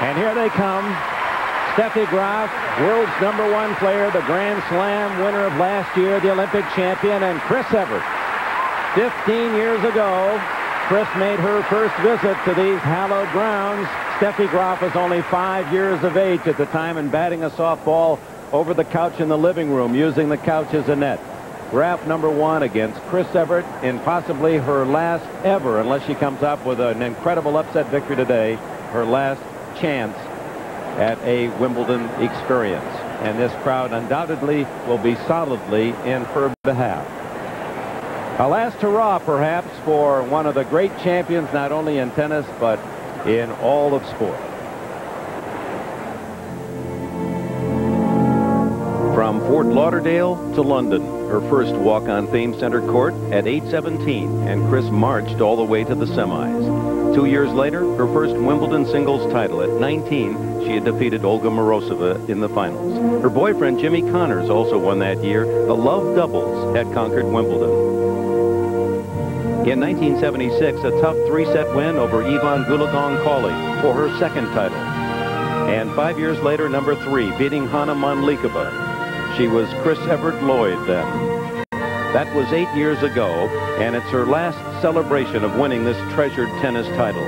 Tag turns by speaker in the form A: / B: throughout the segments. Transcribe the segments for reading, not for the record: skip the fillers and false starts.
A: And here they come. Steffi Graf, world's #1 player, the Grand Slam winner of last year, the Olympic champion, and Chris Evert. 15 years ago, Chris made her first visit to these hallowed grounds. Steffi Graf was only 5 years of age at the time and batting a softball over the couch in the living room, using the couch as a net. Graf #1 against Chris Evert in possibly her last ever, unless she comes up with an incredible upset victory today, her last chance at a Wimbledon experience. And this crowd undoubtedly will be solidly in her behalf. A last hurrah, perhaps, for one of the great champions, not only in tennis, but in all of sport. From Fort Lauderdale to London, her first walk on Fame Center Court at age 17, and Chris marched all the way to the semis. 2 years later, her first Wimbledon singles title. At 19, she had defeated Olga Morozova in the finals. Her boyfriend, Jimmy Connors, also won that year. The love doubles had conquered Wimbledon. In 1976, a tough 3-set win over Ivan Gulagong-Cawley for her second title. And 5 years later, #3, beating Hana Monlikova. She was Chris Evert Lloyd then. That was 8 years ago, and it's her last celebration of winning this treasured tennis title.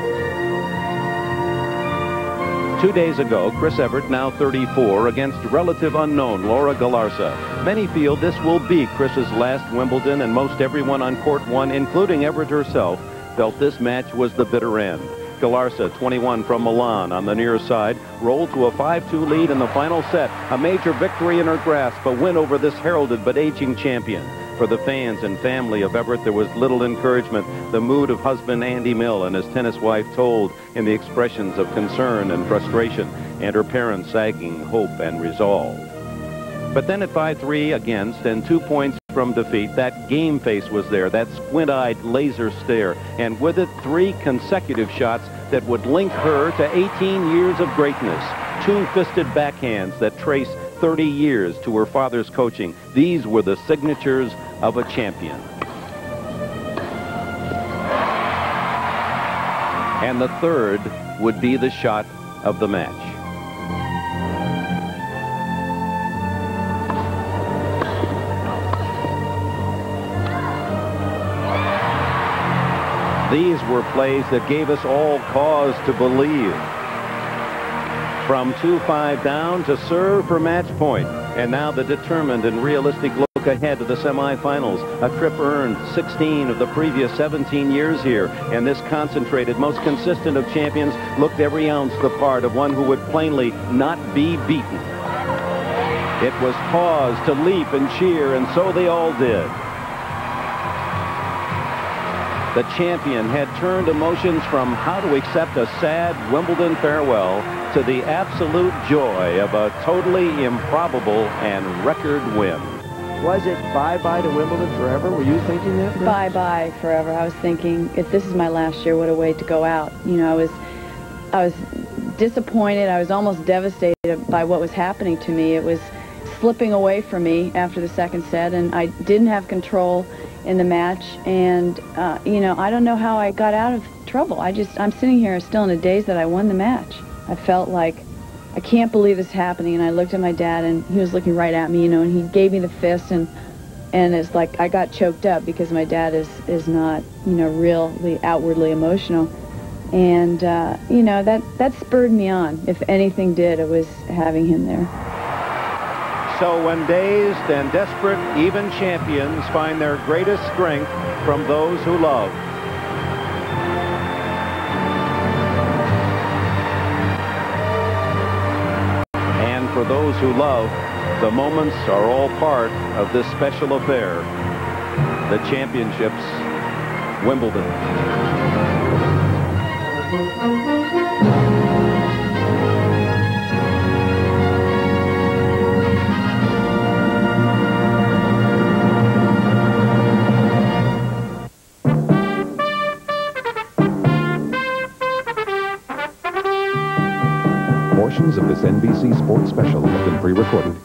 A: 2 days ago, Chris Evert, now 34, against relative unknown Laura Galarza. Many feel this will be Chris's last Wimbledon, and most everyone on Court 1, including Evert herself, felt this match was the bitter end. Galarza, 21, from Milan on the near side, rolled to a 5-2 lead in the final set. A major victory in her grasp, a win over this heralded but aging champion. For the fans and family of Evert, there was little encouragement. The mood of husband Andy Mill and his tennis wife told in the expressions of concern and frustration, and her parents sagging hope and resolve. But then at 5-3 against and 2 points from defeat, that game face was there, that squint-eyed laser stare, and with it 3 consecutive shots that would link her to 18 years of greatness. 2 fisted backhands that trace 30 years to her father's coaching. These were the signatures of a champion. And the third would be the shot of the match. These were plays that gave us all cause to believe. From 2-5 down to serve for match point. And now the determined and realistic look ahead to the semifinals. A trip earned 16 of the previous 17 years here. And this concentrated, most consistent of champions looked every ounce the part of one who would plainly not be beaten. It was cause to leap and cheer, and so they all did. The champion had turned emotions from how to accept a sad Wimbledon farewell to the absolute joy of a totally improbable and record win.
B: Was it bye-bye to Wimbledon forever? Were you thinking that?
C: Bye-bye forever. I was thinking, if this is my last year, what a way to go out. You know, I was disappointed. I was almost devastated by what was happening to me. It was slipping away from me after the second set, and I didn't have control in the match, and you know, I don't know how I got out of trouble. I'm sitting here still in a daze that I won the match. I felt like, I can't believe this is happening, and I looked at my dad, and he was looking right at me, you know, and he gave me the fist, and it's like I got choked up because my dad is not, you know, really outwardly emotional, and you know, that spurred me on. If anything did, it was having him there.
A: So when dazed and desperate, even champions find their greatest strength from those who love. And for those who love, the moments are all part of this special affair, the championships, Wimbledon.
D: Portions of this NBC Sports Special have been pre-recorded.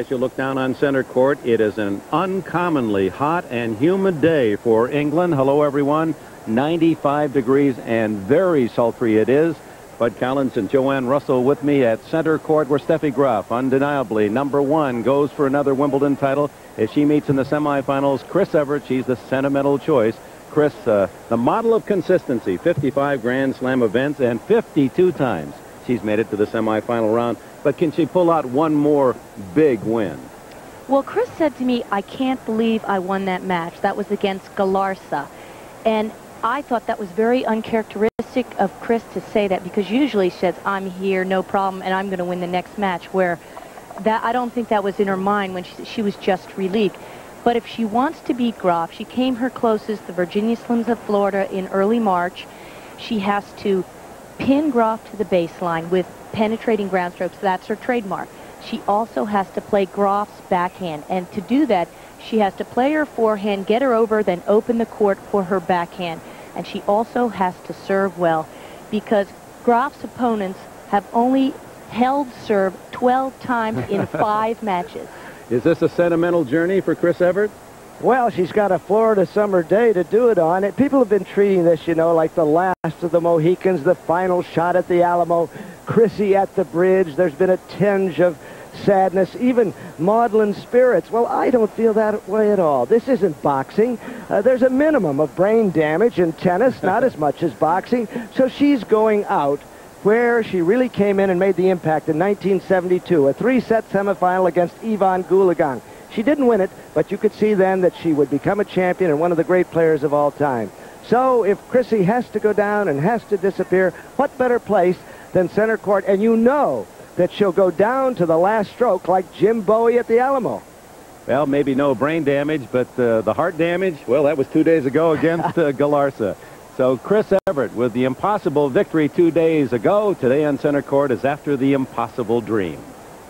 A: as you look down on center court. It is an uncommonly hot and humid day for England. Hello, everyone. 95 degrees and very sultry it is. Bud Collins and Joanne Russell with me at center court, where Steffi Graf, undeniably #1, goes for another Wimbledon title as she meets in the semifinals Chris Evert. She's the sentimental choice. Chris, the model of consistency, 55 Grand Slam events, and 52 times she's made it to the semifinal round. But can she pull out one more big win?
E: Well, Chris said to me, I can't believe I won that match. That was against Galarza. And I thought that was very uncharacteristic of Chris to say that, because usually she says, I'm here, no problem, and I'm going to win the next match, where that I don't think that was in her mind when she was just relieved. But if she wants to beat Graf, she came her closest, the Virginia Slims of Florida, in early March. She has to pin Graf to the baseline with penetrating ground strokes. That's her trademark. She also has to play Graf's backhand, and to do that, she has to play her forehand, get her over, then open the court for her backhand. And she also has to serve well, because Graf's opponents have only held serve 12 times in 5 matches.
A: Is this a sentimental journey for Chris Evert?
B: Well, she's got a Florida summer day to do it on. People have been treating this, you know, like the last of the Mohicans, the final shot at the Alamo, Chrissy at the bridge. There's been a tinge of sadness, even maudlin spirits. Well, I don't feel that way at all. This isn't boxing. There's a minimum of brain damage in tennis, not as much as boxing. So she's going out where she really came in and made the impact in 1972, a 3-set semifinal against Ivan Goolagong. She didn't win it, but you could see then that she would become a champion and one of the great players of all time. So if Chrissy has to go down and has to disappear, what better place than center court? And you know that she'll go down to the last stroke like Jim Bowie at the Alamo.
A: Well, maybe no brain damage, but the heart damage, well, that was 2 days ago against Galarza. So Chris Evert with the impossible victory 2 days ago. Today on center court is after the impossible dream.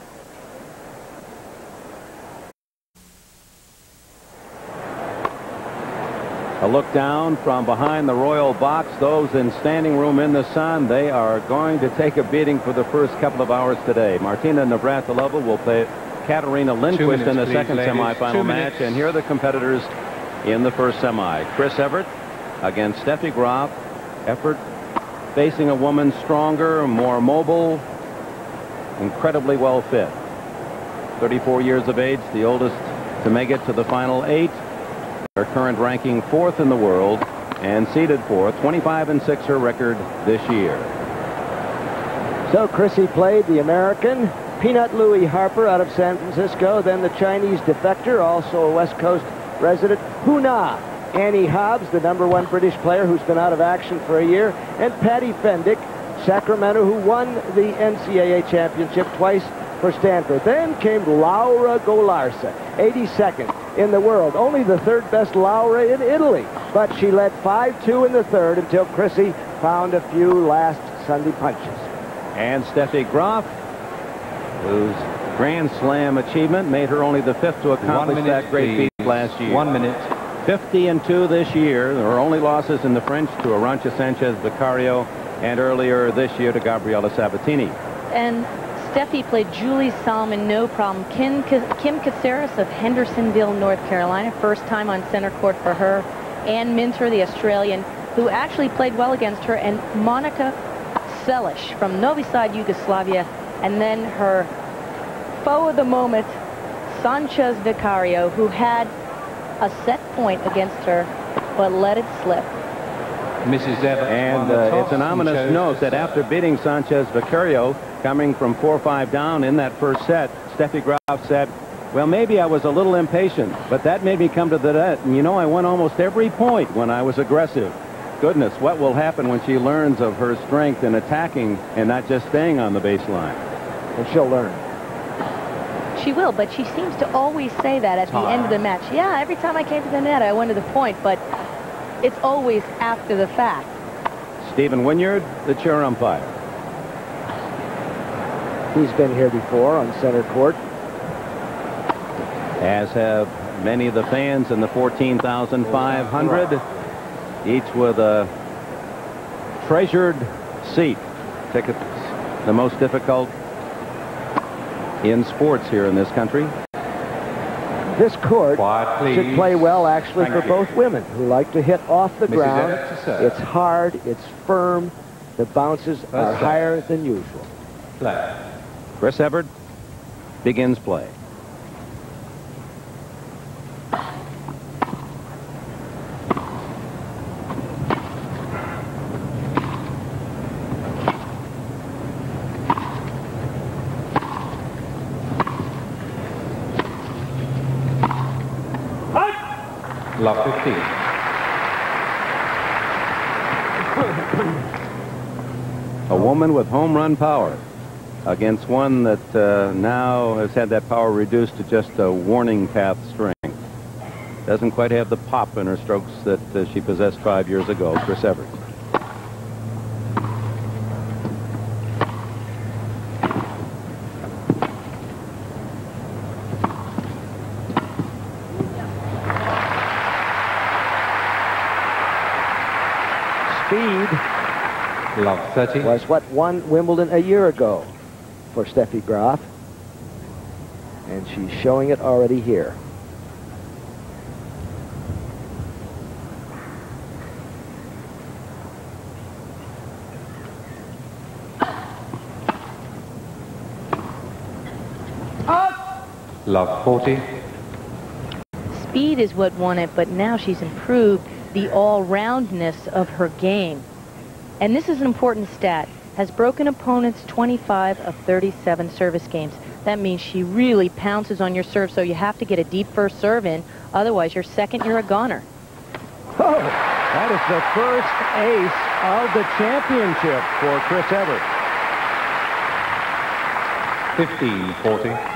A: A look down from behind the royal box. Those in standing room in the sun, they are going to take a beating for the first couple of hours today. Martina Navratilova will play Katerina Lindquist in the second semifinal match. And here are the competitors in the first semi. Chris Evert against Steffi Graf. Evert facing a woman stronger, more mobile, incredibly well fit. 34 years of age, the oldest to make it to the final 8. Her current ranking 4th in the world and seeded 4th. 25-6 her record this year.
B: So Chrissy played the American Peanut Louis Harper out of San Francisco, then the Chinese defector, also a West Coast resident, Hu Na. Annie Hobbs, the #1 British player who's been out of action for a year, and Patty Fendick, Sacramento, who won the NCAA championship twice for Stanford. Then came Laura Galarza, 82nd in the world, only the 3rd best Laura in Italy, but she led 5-2 in the 3rd until Chrissy found a few last Sunday punches.
A: And Steffi Graf, whose Grand Slam achievement made her only the 5th to accomplish that great feat last year.
F: 1 minute.
A: 50-2 this year. Her only losses in the French to Arantxa Sanchez Vicario, and earlier this year to Gabriela Sabatini.
E: And Steffi played Julie Solomon, no problem. Kim Caceres of Hendersonville, North Carolina, first time on center court for her. Ann Minter, the Australian, who actually played well against her, and Monica Selic from Novi Sad, Yugoslavia, and then her foe of the moment, Sanchez Vicario, who had a set point against her, but let it slip.
F: Mrs. Evert.
A: And it's an ominous note that after beating Sanchez Vicario, coming from 4-5 down in that first set, Steffi Graf said, well, maybe I was a little impatient, but that made me come to the net. And you know, I won almost every point when I was aggressive. Goodness, what will happen when she learns of her strength in attacking and not just staying on the baseline?
B: And she'll learn.
E: She will, but she seems to always say that at the end of the match. Yeah, every time I came to the net, I went to the point, but it's always after the fact.
A: Stephen Wynyard, the chair umpire.
B: He's been here before on center court.
A: As have many of the fans in the 14,500, each with a treasured seat. Tickets the most difficult in sports here in this country.
B: This court
F: Quiet, please.
B: should play well, actually,
F: Thank
B: for
F: you.
B: both women who like to hit off the
F: Mrs.
B: ground.
F: Evans to serve.
B: It's hard, it's firm, the bounces are
F: serve.
B: higher than usual.
F: Play.
A: Chris Evert begins play.
F: Love 15.
A: A woman with home run power against one that now has had that power reduced to just a warning path strength. Doesn't quite have the pop in her strokes that she possessed 5 years ago, Chris Evert.
B: Speed
F: Love 30.
B: was what won Wimbledon a year ago for Steffi Graf. And she's showing it already here.
F: Love 40.
E: Speed is what won it, but now she's improved the all-roundness of her game. And this is an important stat. Has broken opponents 25 of 37 service games. That means she really pounces on your serve, so you have to get a deep first serve in. Otherwise, your second, you're a goner.
A: Oh, that is the first ace of the championship for Chris Evert.
F: 15-40.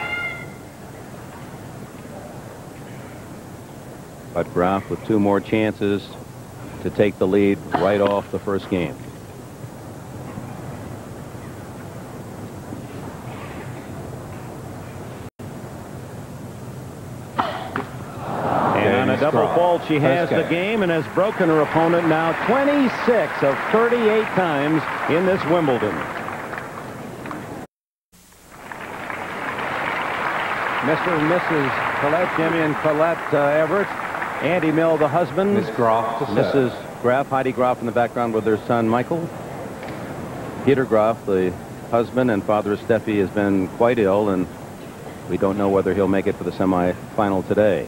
A: But Graf with 2 more chances to take the lead right off the first game. And on a double fault, she has the game and has broken her opponent now 26 of 38 times in this Wimbledon. Mr. and Mrs. Colette, Jimmy and Colette Evert. Andy Mill, the husband.
F: Miss Graf to serve.
A: Mrs. Graf, Heidi Graf in the background with their son, Michael. Peter Graf, the husband and father of Steffi, has been quite ill, and we don't know whether he'll make it for the semifinal today.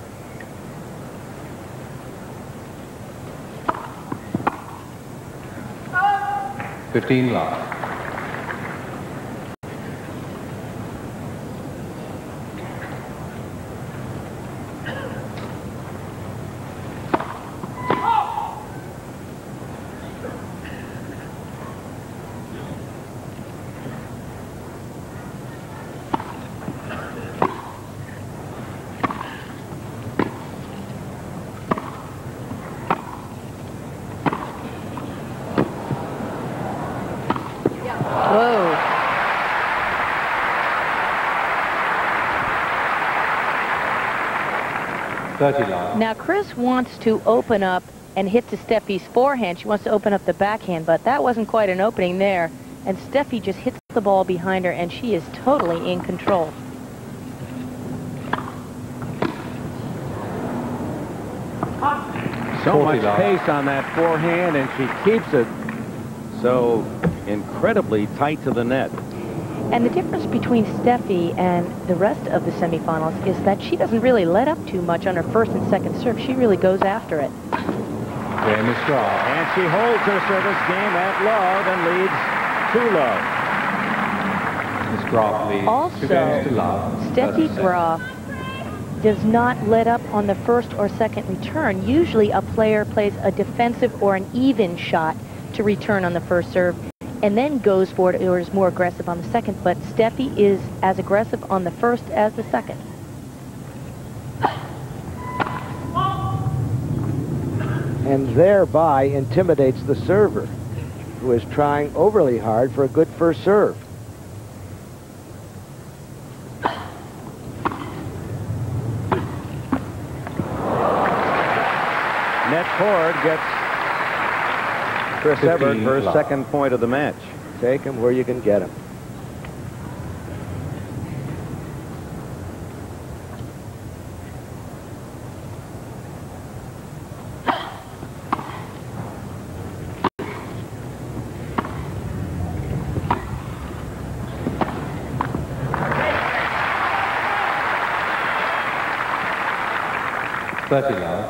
F: Love.
E: Whoa.
F: Love.
E: Now, Chris wants to open up and hit to Steffi's forehand. She wants to open up the backhand, but that wasn't quite an opening there. And Steffi just hits the ball behind her, and she is totally in control.
A: So much pace on that forehand, and she keeps it so incredibly tight to the net.
E: And the difference between Steffi and the rest of the semifinals is that she doesn't really let up too much on her first and second serve. She really goes after it.
F: Miss Graf.
A: And she holds her service game at love and leads 2 love.
F: Miss Graf leads
E: Also,
F: 2 games to love.
E: Steffi Graf does not let up on the first or second return. Usually a player plays a defensive or an even shot to return on the first serve and then goes for it or is more aggressive on the second. But Steffi is as aggressive on the first as the second.
B: And thereby intimidates the server, who is trying overly hard for a good first serve.
A: Net cord gets Chris Evert her second point of the match.
B: Take him where you can get him.
F: 30 love.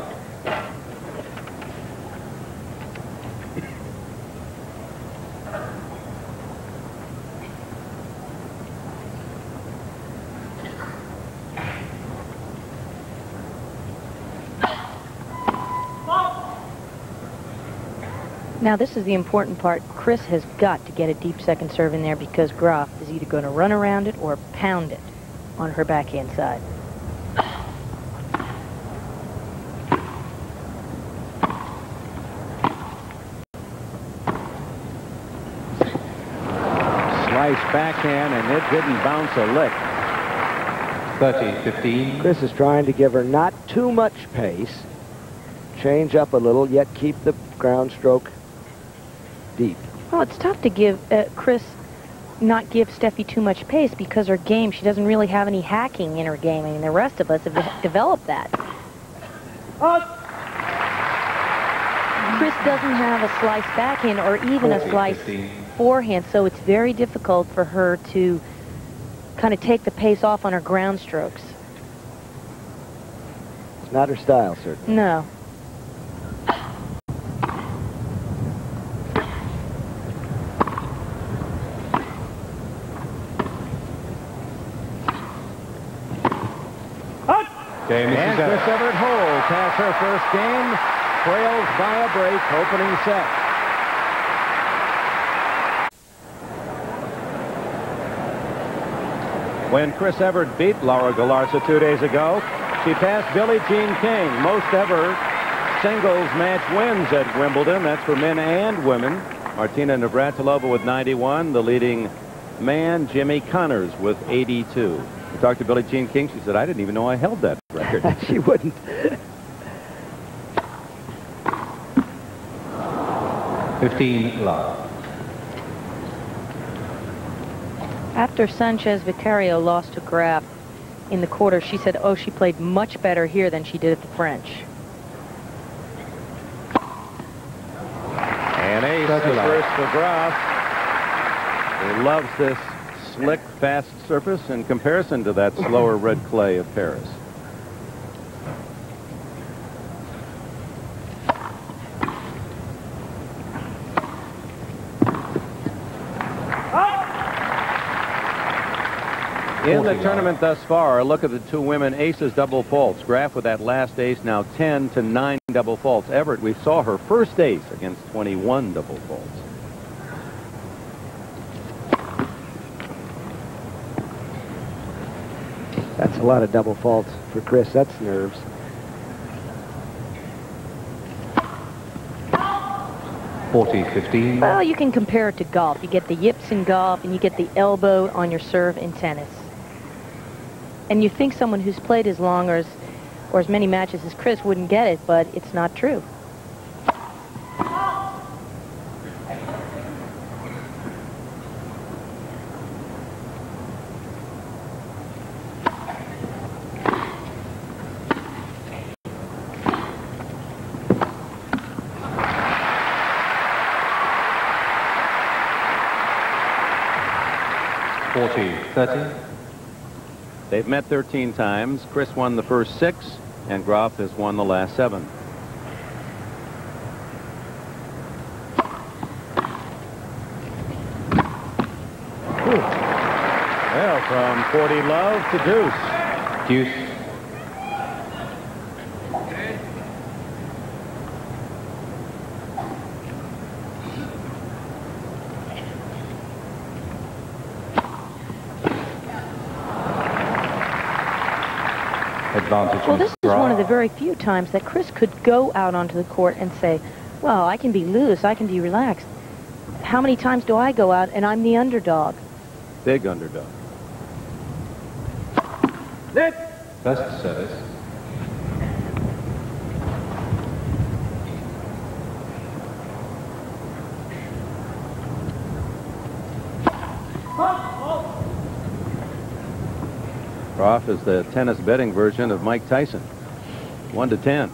E: Now, this is the important part. Chris has got to get a deep second serve in there because Graf is either going to run around it or pound it on her backhand side.
A: Slice backhand, and it didn't bounce a lick.
F: 30-15.
B: Chris is trying to give her not too much pace, change up a little, yet keep the ground stroke deep.
E: Well, it's tough to give not give Steffi too much pace because her game, she doesn't really have any hacking in her game. I mean, the rest of us have developed that. Chris doesn't have a slice backhand or even a slice forehand, so it's very difficult for her to kind of take the pace off on her ground strokes.
B: It's not her style, certainly.
E: No.
A: And Chris Evert holds, has her first game, trails by a break, opening set. When Chris Evert beat Laura Galarza 2 days ago, she passed Billie Jean King. Most ever singles match wins at Wimbledon. That's for men and women. Martina Navratilova with 91. The leading man, Jimmy Connors, with 82. We talked to Billie Jean King. She said, I didn't even know I held that record.
B: She wouldn't.
F: 15 love.
E: After Sanchez Vicario lost to Graf in the quarter, she said, oh, she played much better here than she did at the French.
A: And ace is first for Graf, who loves this slick, fast surface in comparison to that slower red clay of Paris. In the tournament thus far, look at the two women aces double faults. Graf with that last ace, now 10-9 double faults. Evert, we saw her first ace against 21 double faults.
B: That's a lot of double faults for Chris. That's nerves.
E: Well, you can compare it to golf. You get the yips in golf, and you get the elbow on your serve in tennis. And you think someone who's played as long or as many matches as Chris wouldn't get it, but it's not true.
A: They've met 13 times. Chris won the first 6, and Graf has won the last 7. Well, from 40 love to deuce.
F: Deuce.
E: Well, this is one of the very few times that Chris could go out onto the court and say, well, I can be loose, I can be relaxed. How many times do I go out and I'm the underdog?
A: Big underdog.
F: First service.
A: Graf is the tennis betting version of Mike Tyson. 1-10.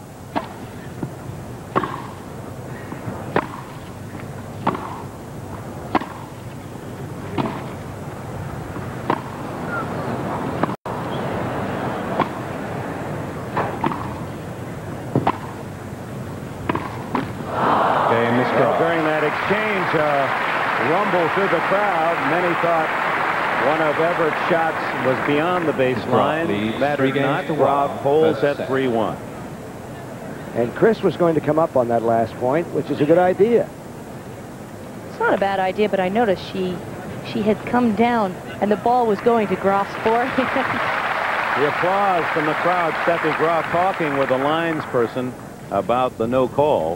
A: Well, during that exchange, rumble through the crowd. Many thought one of Everett's shots was beyond the baseline. Mattered not. Graf holds at 3-1.
B: And Chris was going to come up on that last point, which is a good idea.
E: It's not a bad idea, but I noticed she had come down and the ball was going to Graf's forehand.
A: The applause from the crowd. Steffi Graf talking with the lines person about the no call.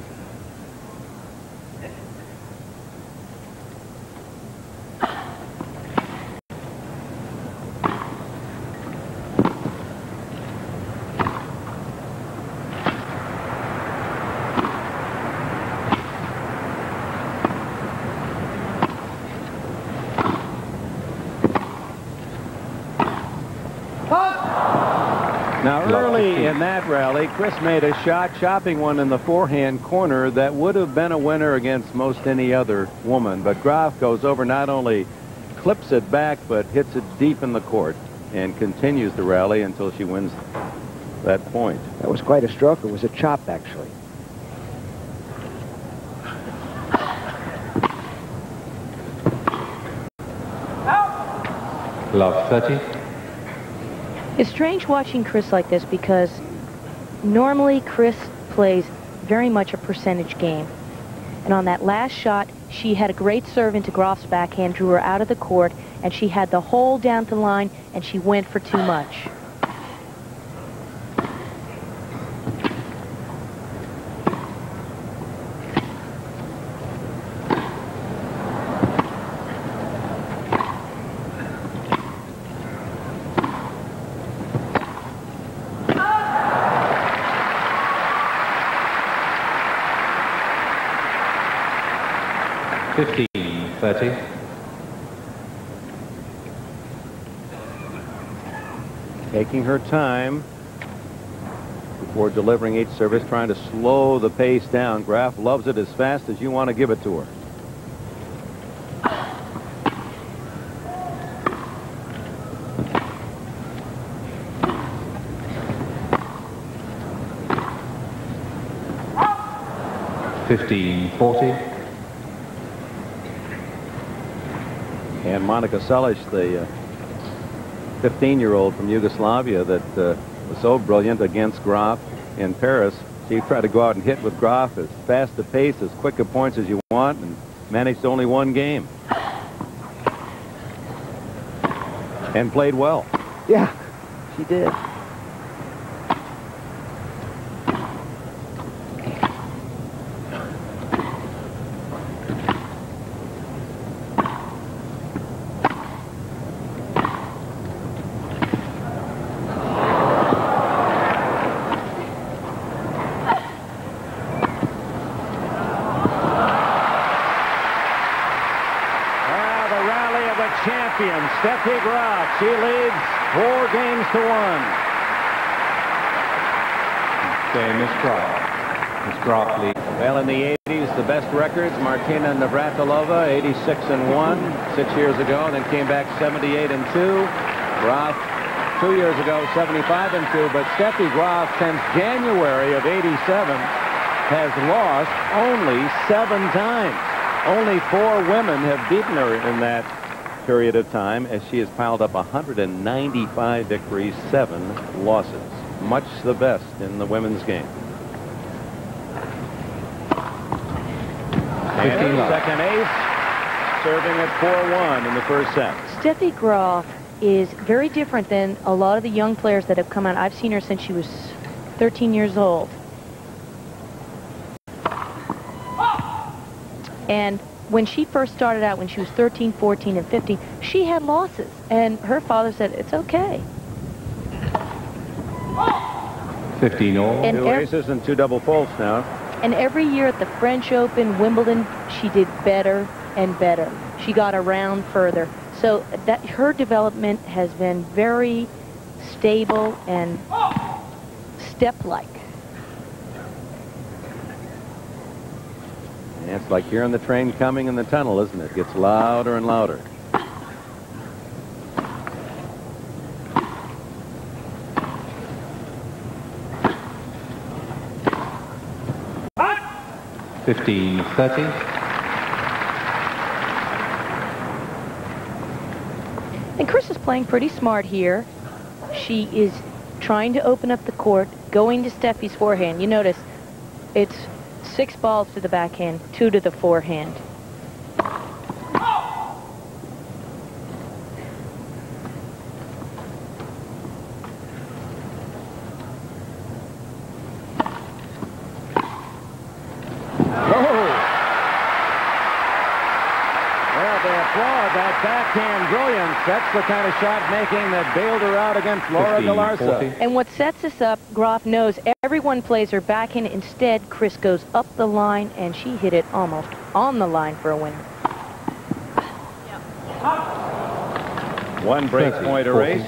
A: Now, early in that rally, Chris made a shot, chopping one in the forehand corner that would have been a winner against most any other woman. But Graf goes over, not only clips it back, but hits it deep in the court and continues the rally until she wins that point.
B: That was quite a stroke. It was a chop, actually.
F: Love 30.
E: It's strange watching Chris like this because normally Chris plays very much a percentage game. And on that last shot, she had a great serve into Graf's backhand, drew her out of the court, and she had the hole down the line, and she went for too much.
F: (15-30).
A: Taking her time before delivering each service, trying to slow the pace down. Graf loves it as fast as you want to give it to her.
F: (15-40).
A: And Monica Seles, the 15-year-old from Yugoslavia that was so brilliant against Graf in Paris. She tried to go out and hit with Graf as fast a pace, as quick a points as you want, and managed only one game. And played well.
B: Yeah, she did.
A: Steffi Graf, she leads 4 games to 1.
F: Okay, Miss Graf. Miss Graf leads.
A: Well, in the 80s, the best records, Martina Navratilova, 86-1, 6 years ago, and then came back 78-2. Graf, 2 years ago, 75-2. But Steffi Graf, since January of 87, has lost only 7 times. Only 4 women have beaten her in that period of time, as she has piled up 195 victories, 7 losses. Much the best in the women's game. And second ace, serving at 4-1 in the first set.
E: Steffi Graf is very different than a lot of the young players that have come out. I've seen her since she was 13 years old. And when she first started out, when she was 13, 14, and 15, she had losses. And her father said, it's okay.
F: 15 all.
A: And 2 aces and 2 double faults now.
E: And every year at the French Open, Wimbledon, she did better and better. She got around further. So that her development has been very stable and step-like.
A: It's like hearing the train coming in the tunnel, isn't it? It gets louder and louder.
F: 15-30.
E: And Chris is playing pretty smart here. She is trying to open up the court, going to Steffi's forehand. You notice it's 6 balls to the backhand, 2 to the forehand.
A: Backhand brilliance. That's the kind of shot making that bailed her out against Laura Galarza.
E: And what sets this up, Graf knows everyone plays her backhand. Instead, Chris goes up the line, and she hit it almost on the line for a winner.
A: One break point erased.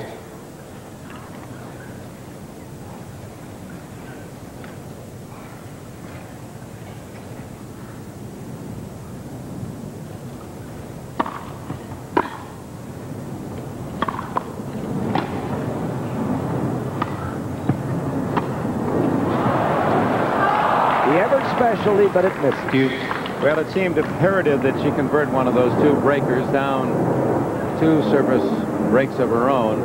B: Specialty, but it missed.
A: Well, it seemed imperative that she convert one of those 2 breakers down 2 service breaks of her own.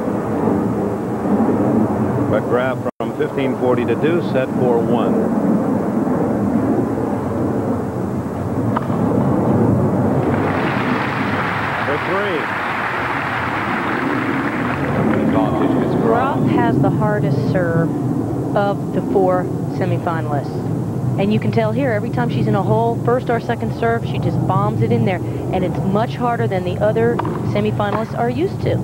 A: But Graf from 15-40 to deuce, set 4-1.
E: Number 3. Graf has the hardest serve of the 4 semifinalists. And you can tell here, every time she's in a hole, first or second serve, she just bombs it in there. And it's much harder than the other semifinalists are used to.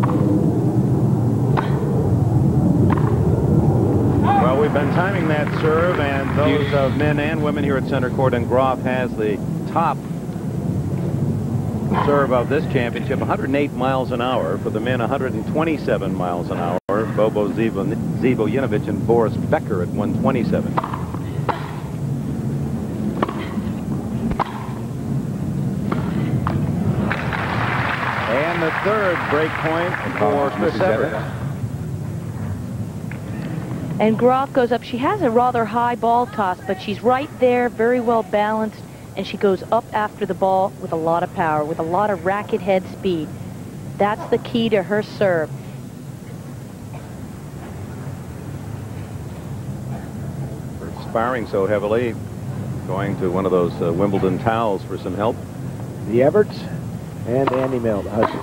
A: Well, we've been timing that serve, and those of men and women here at center court, and Graf has the top serve of this championship, 108 miles an hour. For the men, 127 miles an hour. Bobo Zivojinovic and Boris Becker at 127. The 3rd break point for Chris Evert.
E: And Graf goes up. She has a rather high ball toss, but she's right there, very well balanced, and she goes up after the ball with a lot of power, with a lot of racket head speed. That's the key to her serve.
A: For sparring so heavily, going to one of those Wimbledon towels for some help.
B: The Everts and Andy Mill, the husband.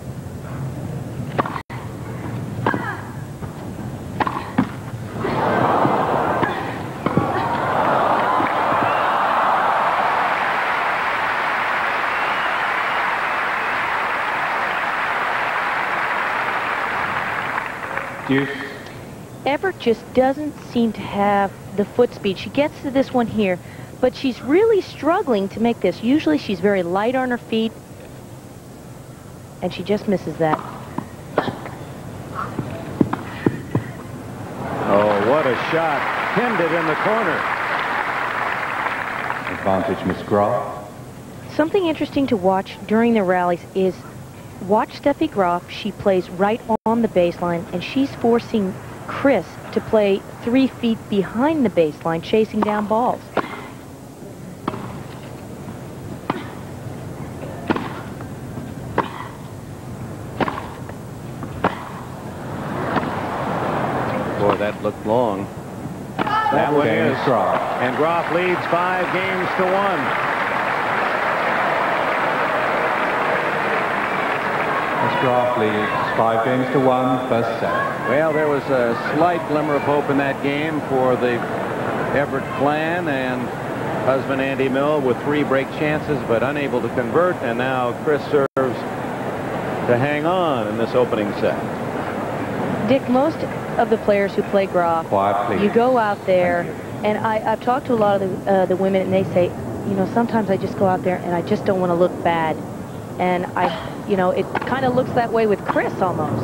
E: Evert just doesn't seem to have the foot speed. She gets to this one here, but she's really struggling to make this. Usually she's very light on her feet, and she just misses that.
A: Oh, what a shot. Pinned it in the corner.
F: Advantage, Miss Graf.
E: Something interesting to watch during the rallies is watch Steffi Graf. She plays right on the baseline, and she's forcing Chris to play 3 feet behind the baseline, chasing down balls.
A: Boy, that looked long. That one is Graf. And Graf leads 5 games to 1.
F: Graf leads 5 games to 1, first set.
A: Well, there was a slight glimmer of hope in that game for the Evert clan, and husband Andy Mill with 3 break chances, but unable to convert. And now Chris serves to hang on in this opening set.
E: Dick, most of the players who play Graf, you go out there, and I've talked to a lot of the women, and they say, you know, sometimes I just go out there and I just don't want to look bad. And you know, it kind of looks that way with Chris almost.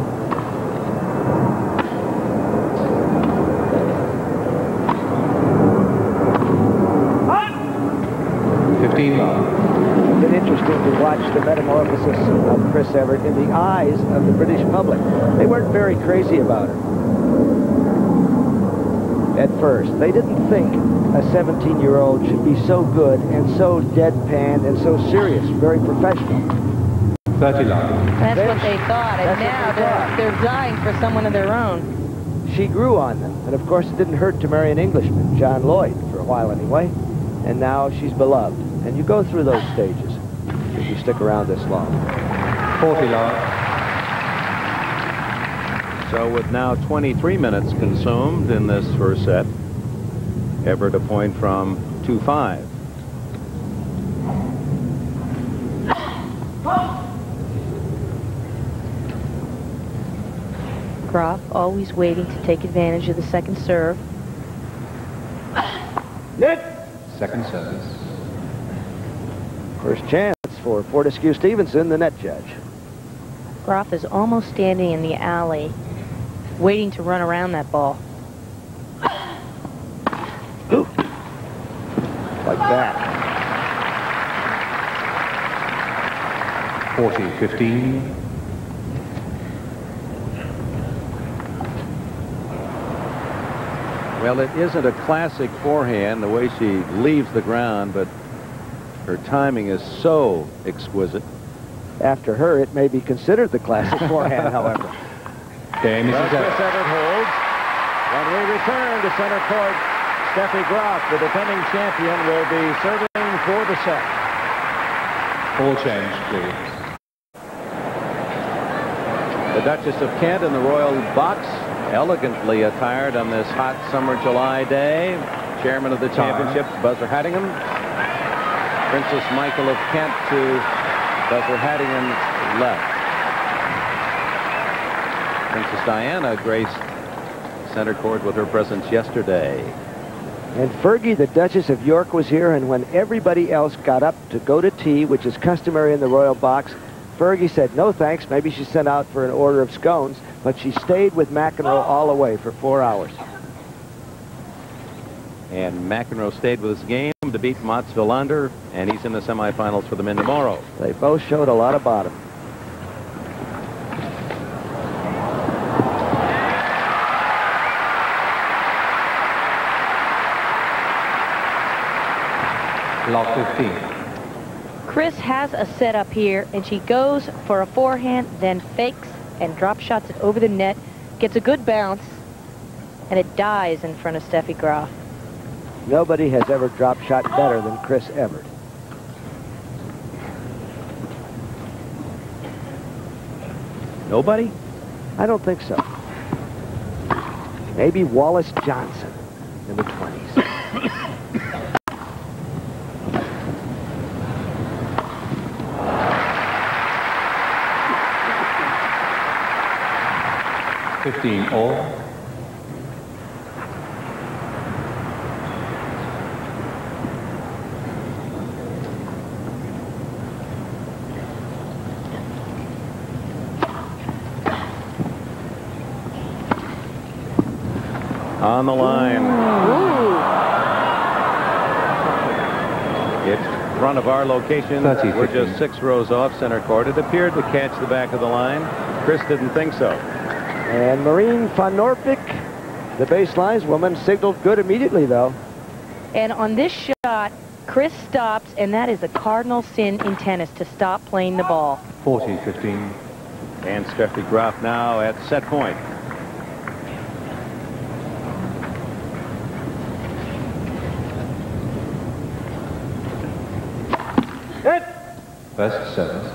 B: It's been interesting to watch the metamorphosis of Chris Evert in the eyes of the British public. They weren't very crazy about her. at first. They didn't think a 17-year-old should be so good and so deadpan and so serious, very professional.
F: 30 love.
E: That's what they thought, and now they're dying for someone of their own.
B: She grew on them, and of course it didn't hurt to marry an Englishman, John Lloyd, for a while anyway, and now she's beloved. And you go through those stages if you stick around this long.
F: 40 love.
A: So with now 23 minutes consumed in this first set, Evert a point from 2-5.
E: Graf always waiting to take advantage of the second serve.
F: Second service.
B: First chance for Fortescue Stevenson, the net judge.
E: Graf is almost standing in the alley, waiting to run around that ball.
B: Ooh. Like that.
F: 40-15.
A: Well, it isn't a classic forehand the way she leaves the ground, but her timing is so exquisite.
B: After her, it may be considered the classic forehand, however.
F: Game is
A: Chris Evert holds. When we return to center court, Steffi Graf, the defending champion, will be serving for the set.
F: Ball change, please.
A: The Duchess of Kent in the royal box, elegantly attired on this hot summer July day. Chairman of the championship, Buzzer Hattingham. Princess Michael of Kent to Buzzer Hattingham's left. Princess Diana graced center court with her presence yesterday.
B: And Fergie, the Duchess of York, was here, and when everybody else got up to go to tea, which is customary in the royal box, Fergie said no thanks. Maybe she sent out for an order of scones, but she stayed with McEnroe all the way for 4 hours.
A: And McEnroe stayed with his game to beat Mats Wilander, and he's in the semifinals for the men tomorrow.
B: They both showed a lot of bottom.
F: Love 15.
E: Chris has a setup here, and she goes for a forehand, then fakes and drop shots it over the net, gets a good bounce, and it dies in front of Steffi Graf.
B: Nobody has ever drop shot better than Chris Evert.
A: Nobody?
B: I don't think so. Maybe Wallace Johnson in the 20s.
F: All.
A: On the line. It's front of our location. We're just 6 rows off center court. It appeared to catch the back of the line. Chris didn't think so.
B: And Maureen van Norpik, the baselines woman, signaled good immediately, though.
E: And on this shot, Chris stops, and that is a cardinal sin in tennis, to stop playing the ball.
F: 40-15.
A: And Steffi Graf now at set point.
F: First service.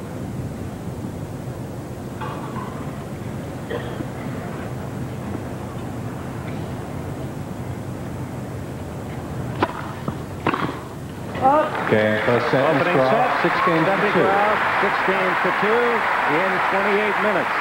F: Okay, first set.
A: Opening set,
F: 6 games to 2.
A: 6 games to 2 in 28 minutes.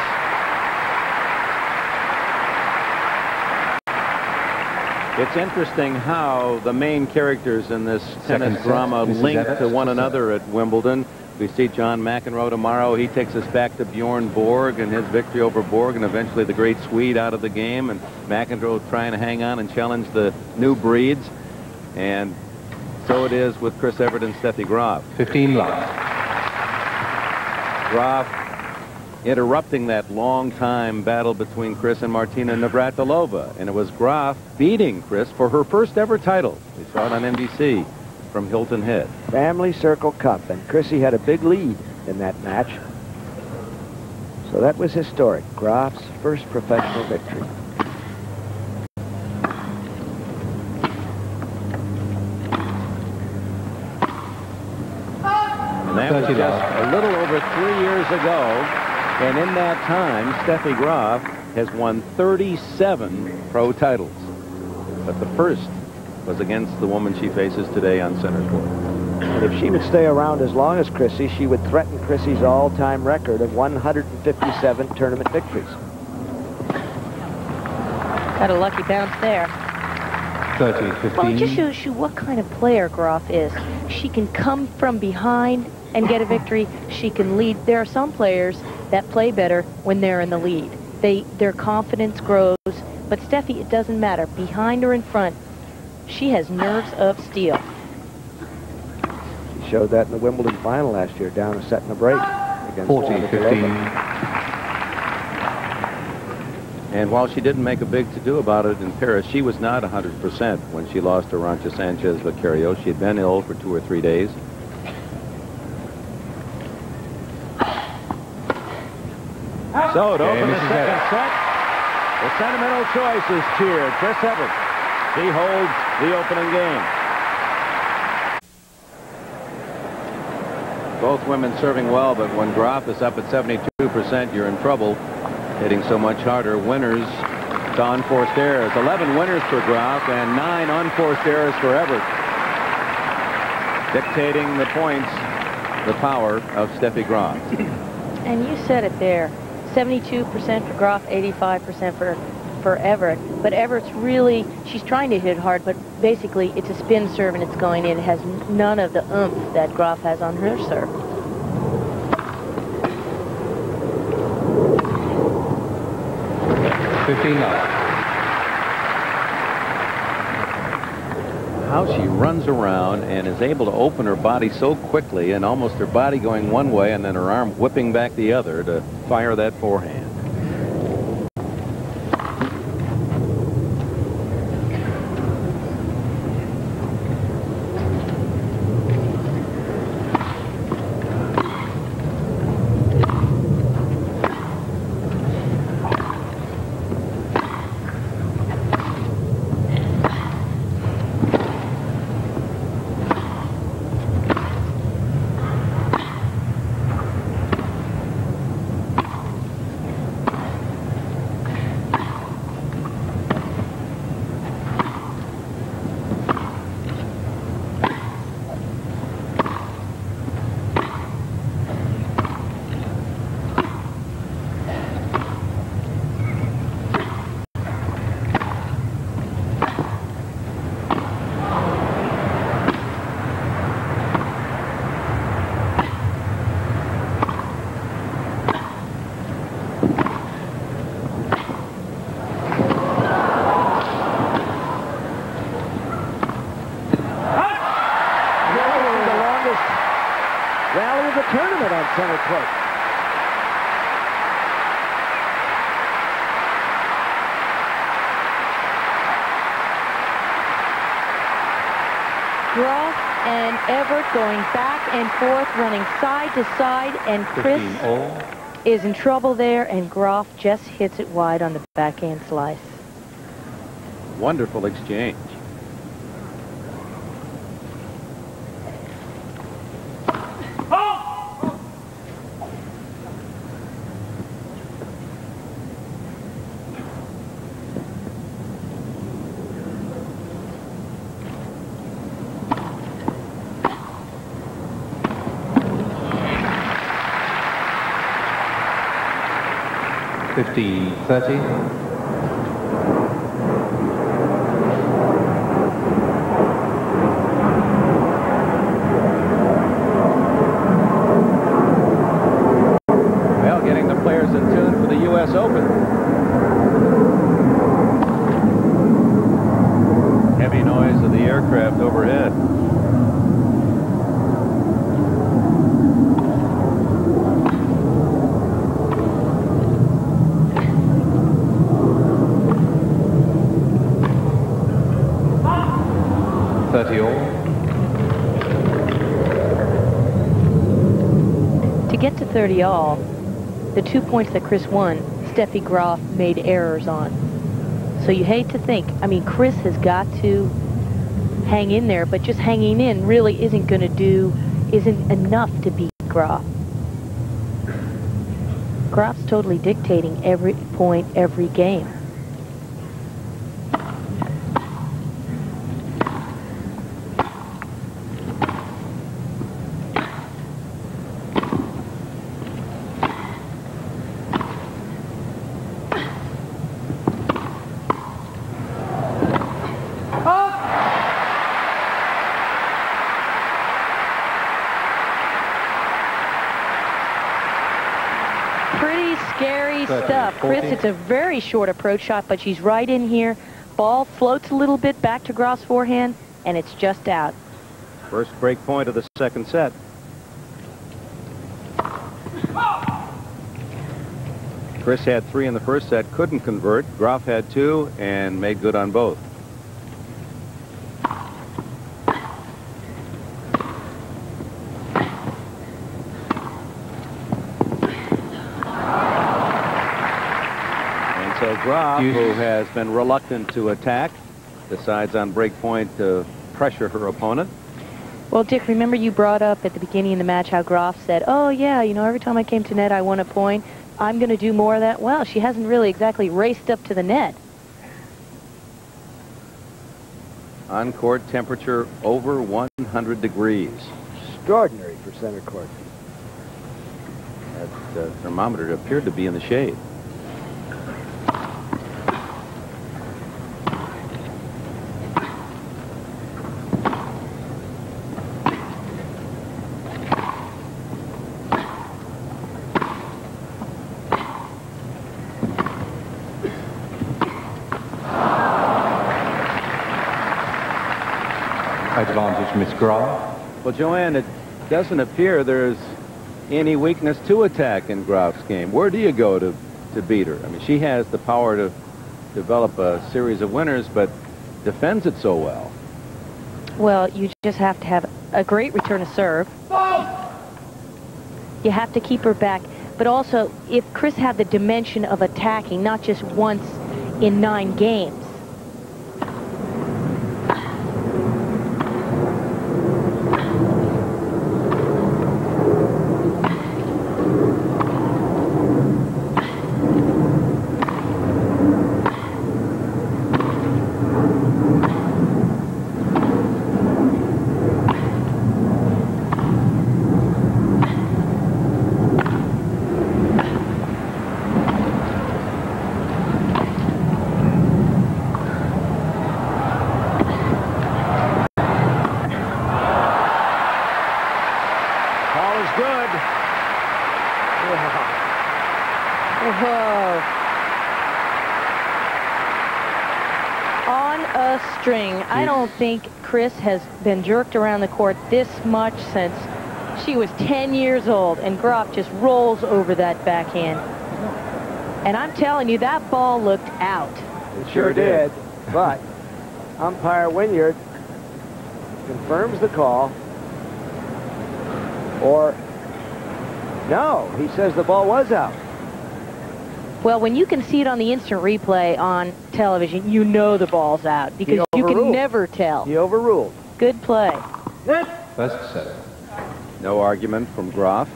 A: It's interesting how the main characters in this tennis drama link to one another at Wimbledon. We see John McEnroe tomorrow. He takes us back to Bjorn Borg and his victory over Borg, and eventually the great Swede out of the game, and McEnroe trying to hang on and challenge the new breeds. And so it is with Chris Evert and Steffi Graf.
F: 15 love.
A: Graf interrupting that long-time battle between Chris and Martina Navratilova. And it was Graf beating Chris for her first ever title. We saw it on NBC from Hilton Head.
B: Family Circle Cup, and Chrissy had a big lead in that match. So that was historic. Graf's first professional victory.
A: And that was just a little over 3 years ago. And in that time, Steffi Graf has won 37 pro titles. But the first was against the woman she faces today on center court.
B: And if she would stay around as long as Chrissy, she would threaten Chrissy's all-time record of 157 tournament victories.
E: Got a lucky bounce there.
F: 30-15.
E: Well, it just shows you what kind of player Graf is. She can come from behind and get a victory. She can lead. There are some players that play better when they're in the lead. Their confidence grows. But Steffi, it doesn't matter. Behind or in front, she has nerves of steel.
B: She showed that in the Wimbledon final last year, down a set and a break against
F: 40-15.
A: And while she didn't make a big to-do about it in Paris, she was not 100% when she lost to Arantxa Sanchez Vicario. She had been ill for 2 or 3 days. So to open the second set, the sentimental choice is cheered. Chris Evert. He holds the opening game. Both women serving well, but when Graf is up at 72%, you're in trouble. Hitting so much harder. Winners to unforced errors. 11 winners for Graf and 9 unforced errors for Evert. Dictating the points, the power of Steffi Graf.
E: And you said it there. 72% for Graf, 85% for Evert. But Evert's really, she's trying to hit hard, but basically it's a spin serve and it's going in. It has none of the oomph that Graf has on her serve.
A: How she runs around and is able to open her body so quickly, and almost her body going one way and then her arm whipping back the other to fire that forehand.
B: Tournament on center court.
E: Graf and Evert going back and forth, running side to side, and Chris is in trouble there, and Graf just hits it wide on the backhand slice.
A: Wonderful exchange. Well, getting the players in tune for the U.S. Open. Heavy noise of the aircraft overhead.
F: 30 all.
E: To get to 30 all, the 2 points that Chris won, Steffi Graf made errors on. So you hate to think, I mean, Chris has got to hang in there, but just hanging in really isn't enough to beat Graf. Graf's totally dictating every point, every game. Stuff. Chris, it's a very short approach shot, but she's right in here. Ball floats a little bit back to Graf's forehand, and it's just out.
A: First break point of the second set. Chris had 3 in the first set, couldn't convert. Graf had 2 and made good on both. So Graf, who has been reluctant to attack, decides on break point to pressure her opponent.
E: Well, Dick, remember you brought up at the beginning of the match how Graf said, oh, yeah, you know, every time I came to net, I won a point. I'm going to do more of that. Well, she hasn't really exactly raced up to the net.
A: On-court temperature over 100 degrees.
B: Extraordinary for center court.
A: That thermometer appeared to be in the shade.
F: Advantage, Miss Graf.
A: Well, Joanne, it doesn't appear there's any weakness to attack in Graf's game. Where do you go to beat her? I mean, she has the power to develop a series of winners, but defends it so well.
E: Well, you just have to have a great return of serve. You have to keep her back. But also, if Chris had the dimension of attacking, not just once in 9 games, I don't think Chris has been jerked around the court this much since she was 10 years old, and Graf just rolls over that backhand. And I'm telling you, that ball looked out.
B: It sure did. But umpire Wynyard confirms the call. Or no, he says the ball was out.
E: Well, when you can see it on the instant replay on television, you know the ball's out because you can never tell.
B: He overruled.
E: Good play.
F: First set.
A: No argument from Graf.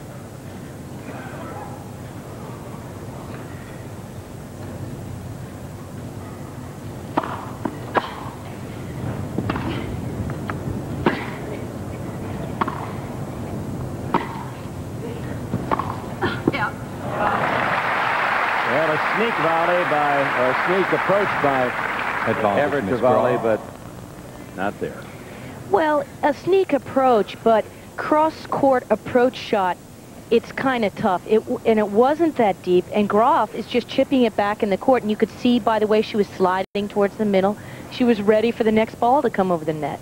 A: Sneak volley or sneak approach by Evert to volley, but not there.
E: Well, a sneak approach, but cross-court approach shot, it's kind of tough. And it wasn't that deep, and Graf is just chipping it back in the court, and you could see by the way she was sliding towards the middle, she was ready for the next ball to come over the net.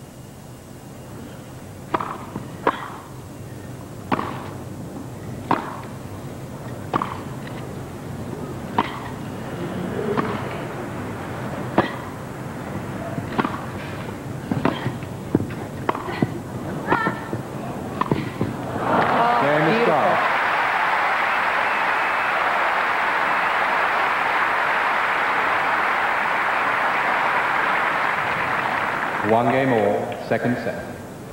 F: 1 game all, second set.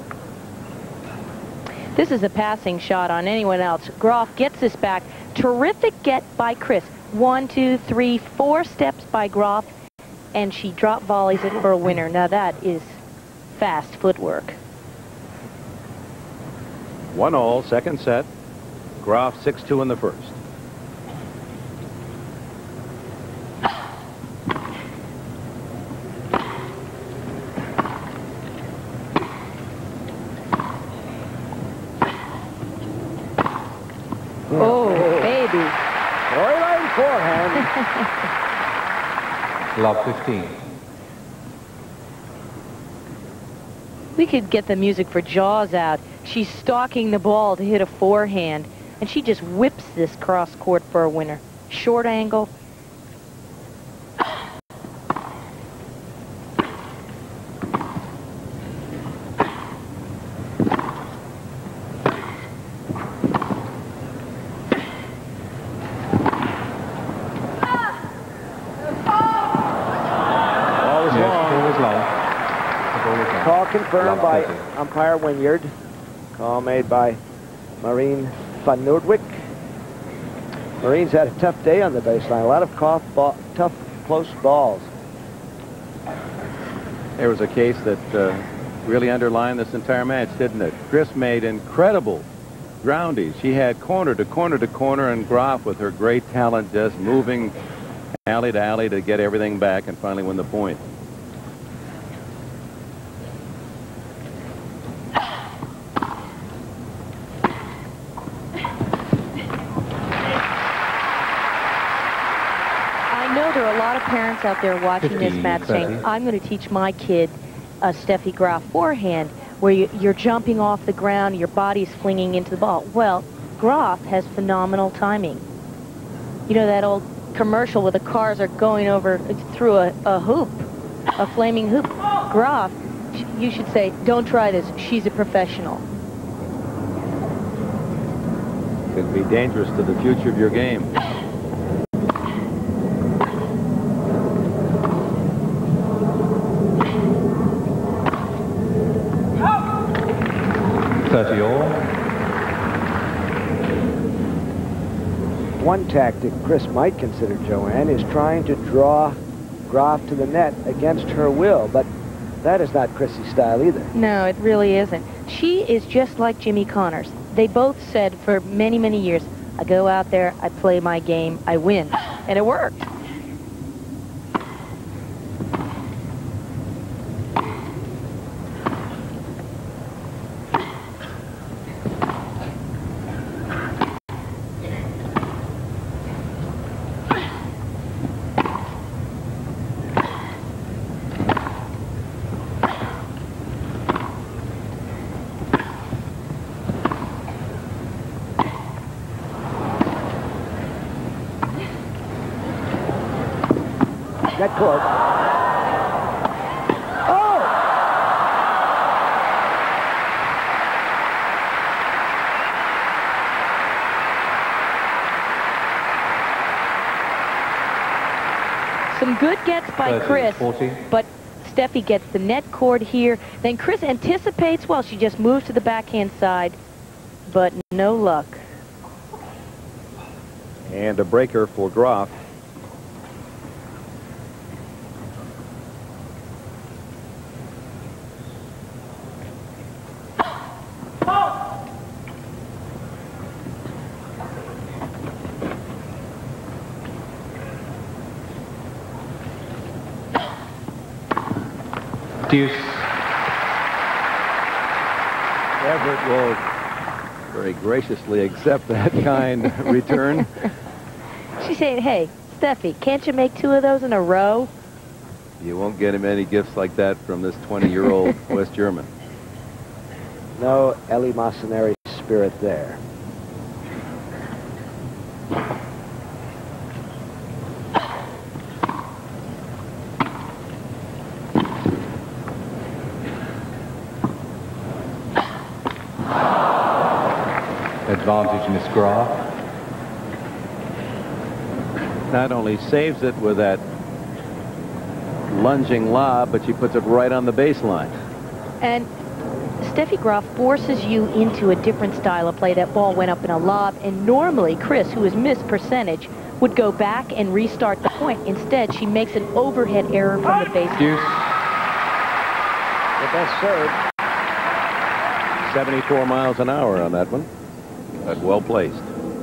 E: This is a passing shot on anyone else. Graf gets this back. Terrific get by Chris. 1, 2, 3, 4 steps by Graf, and she drop volleys it for a winner. Now that is fast footwork.
A: 1-all, second set. Graf 6-2 in the first.
E: Oh, baby.
B: Storyline forehand.
F: Love 15.
E: We could get the music for Jaws out. She's stalking the ball to hit a forehand, and she just whips this cross court for a winner. Short angle.
B: Call confirmed by umpire Wynyard. Call made by Maureen van Noordwijk. Maureen's had a tough day on the baseline. A lot of tough, close balls.
A: There was a case that really underlined this entire match, didn't it? Chris made incredible groundies. She had corner to corner to corner, and Graf, with her great talent, just moving alley to alley to get everything back and finally win the point.
E: There are a lot of parents out there watching this match saying, I'm going to teach my kid a Steffi Graf forehand, where you're jumping off the ground, your body's flinging into the ball. Well, Graf has phenomenal timing. You know that old commercial where the cars are going over through a hoop, a flaming hoop? Graf, you should say, don't try this. She's a professional.
A: Could be dangerous to the future of your game.
B: One tactic Chris might consider, Joanne, is trying to draw Graf to the net against her will, but that is not Chrissy's style either.
E: No, it really isn't. She is just like Jimmy Connors. They both said for many, many years, I go out there, I play my game, I win. And it worked.
B: Net court. Oh!
E: Some good gets by Chris, 40. But Steffi gets the net cord here. Then Chris anticipates, well, she just moves to the backhand side, but no luck.
A: And a breaker for Graf.
F: Deuce.
A: Evert will very graciously accept that kind return.
E: She's saying, hey, Steffi, can't you make 2 of those in a row?
A: You won't get him any gifts like that from this 20-year-old West German.
B: No eleemosynary spirit there.
F: Advantage, Miss Graf.
A: Not only saves it with that lunging lob, but she puts it right on the baseline.
E: And Steffi Graf forces you into a different style of play. That ball went up in a lob, and normally Chris, who has missed percentage, would go back and restart the point. Instead, she makes an overhead error from the baseline.
F: Deuce.
B: The best serve.
A: 74 miles an hour on that one, but well placed.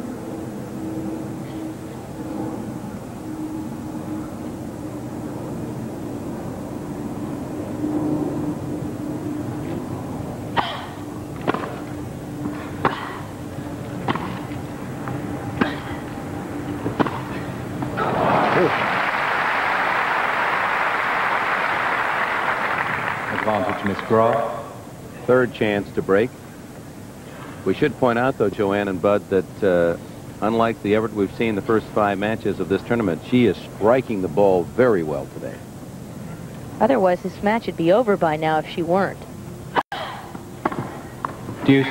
F: Advantage, Miss Graf.
A: Third chance to break. We should point out, though, Joanne and Bud, that unlike the Evert we've seen the first 5 matches of this tournament, she is striking the ball very well today.
E: Otherwise, this match would be over by now if she weren't.
F: Deuce.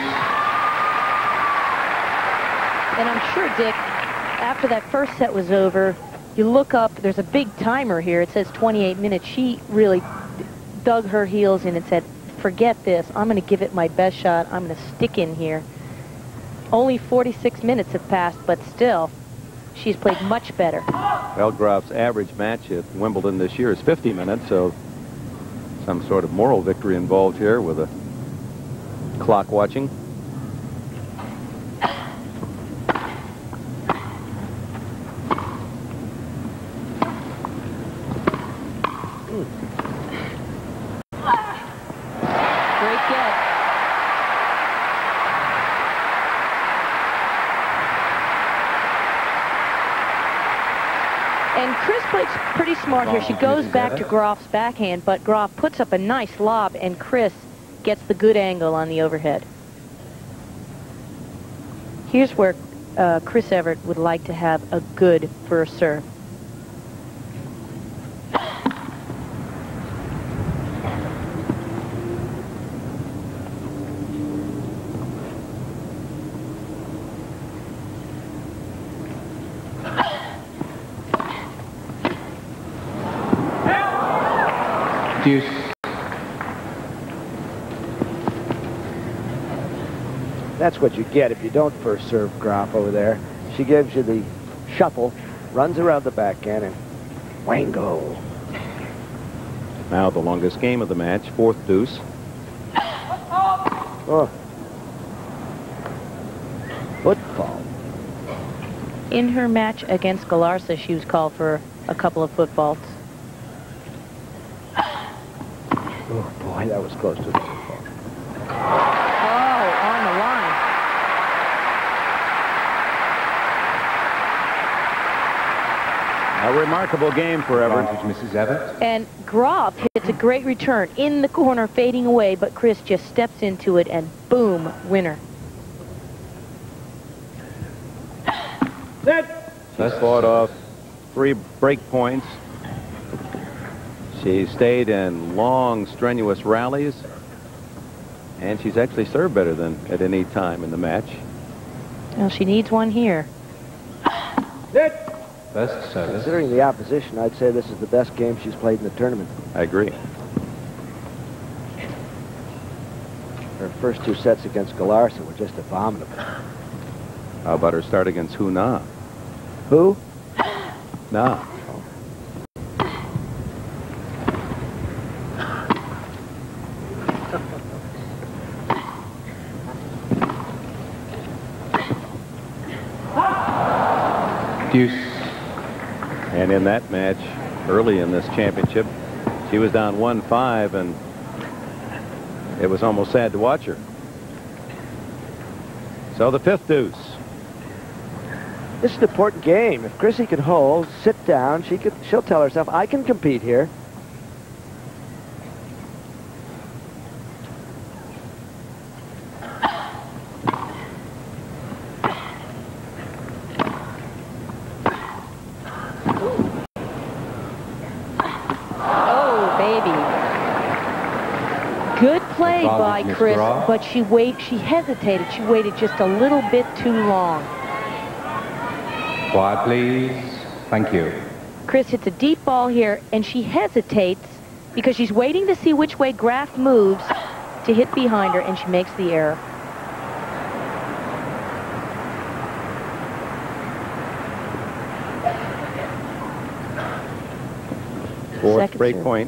E: And I'm sure, Dick, after that first set was over, you look up, there's a big timer here. It says 28 minutes. She really dug her heels in and said, forget this. I'm going to give it my best shot. I'm going to stick in here. Only 46 minutes have passed, but still, she's played much better.
A: Well, Graf's average match at Wimbledon this year is 50 minutes, so some sort of moral victory involved here with a clock watching.
E: And Chris plays pretty smart here. She goes back to Graf's backhand, but Graf puts up a nice lob, and Chris gets the good angle on the overhead. Here's where Chris Evert would like to have a good first serve.
F: Deuce.
B: That's what you get if you don't first serve Graf over there. She gives you the shuffle, runs around the backhand, and wango.
A: Now the longest game of the match, 4th deuce.
B: Oh. Football.
E: In her match against Galarza, she was called for a couple of footballs.
B: Oh, boy, that was close to the football.
E: Oh, on the line.
A: A remarkable game for Evert.
F: Advantage, Mrs. Evert.
E: And Graf hits a great return in the corner, fading away, but Chris just steps into it, and boom, winner.
A: She fought off 3 break points. She stayed in long, strenuous rallies, and she's actually served better than at any time in the match.
E: Well, she needs one here.
F: First service.
B: Considering the opposition, I'd say this is the best game she's played in the tournament.
A: I agree.
B: Her first 2 sets against Galarza were just abominable.
A: How about her start against Hu Na?
B: Who?
A: Na.
F: Deuce.
A: And in that match, early in this championship, she was down 1-5, and it was almost sad to watch her. So the 5th deuce.
B: This is an important game. If Chrissy can hold, sit down, she'll tell herself, I can compete here.
E: Good play by Chris, but she hesitated. She waited just a little bit too long.
F: Quiet, please. Thank you.
E: Chris hits a deep ball here, and she hesitates because she's waiting to see which way Graf moves to hit behind her, and she makes the error.
A: Fourth break point.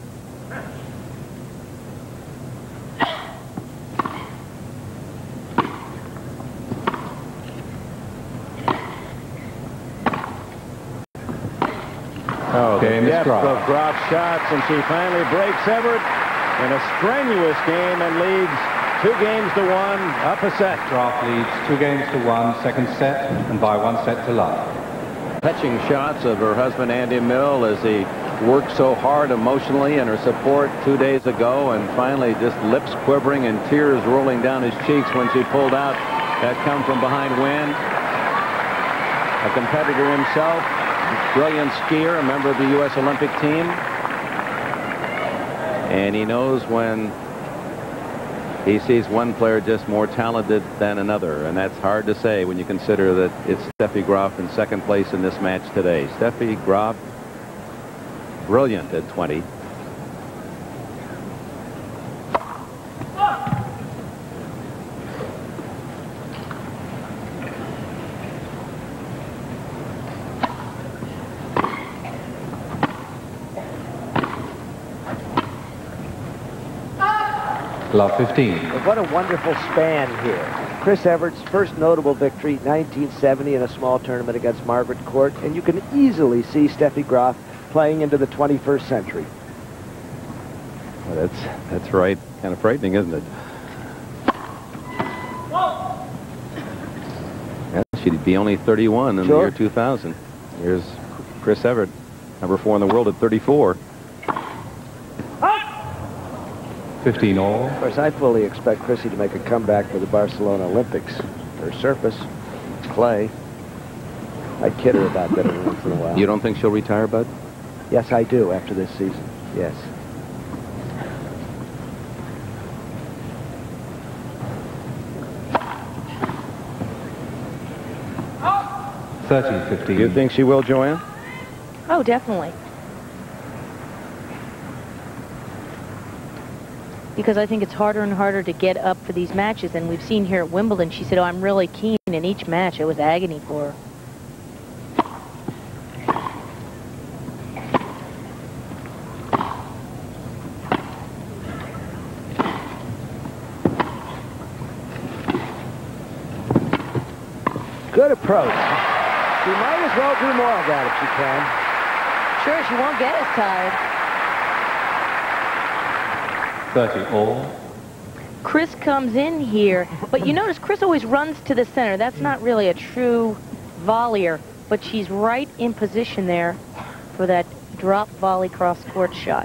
A: Oh, the depth of Graf's shots, and she finally breaks Evert in a strenuous game and leads 2 games to 1, up a set.
F: Graf leads 2 games to 1, second set, and by 1 set to love.
A: Touching shots of her husband Andy Mill as he worked so hard emotionally in her support 2 days ago, and finally just lips quivering and tears rolling down his cheeks when she pulled out that come from behind win. A competitor himself, brilliant skier, a member of the U.S. Olympic team, and he knows when he sees one player just more talented than another, and that's hard to say when you consider that it's Steffi Graf in second place in this match today. Steffi Graf, brilliant at 20.
F: Love 15.
B: What a wonderful span here. Chris Evert's first notable victory, 1970, in a small tournament against Margaret Court, and you can easily see Steffi Graf playing into the 21st century.
A: Well, that's right. Kind of frightening, isn't it? Yeah, she'd be only 31 in the year 2000. Here's Chris Evert, number 4 in the world at 34.
F: 15 all.
B: Of course, I fully expect Chrissy to make a comeback for the Barcelona Olympics. Her surface, clay. I kid her about that every once in a while.
A: You don't think she'll retire, Bud?
B: Yes, I do, after this season. Yes.
F: $30-15.
A: Do you think she will, Joanne?
E: Oh, definitely. Because I think it's harder and harder to get up for these matches, and we've seen here at Wimbledon, she said, oh, I'm really keen. In each match, it was agony for her.
B: Good approach. She might as well do more of that if she can.
E: Sure, she won't get as tired.
F: 30 all.
E: Chris comes in here, but you notice Chris always runs to the center. That's not really a true volleyer, but she's right in position there for that drop volley cross-court shot.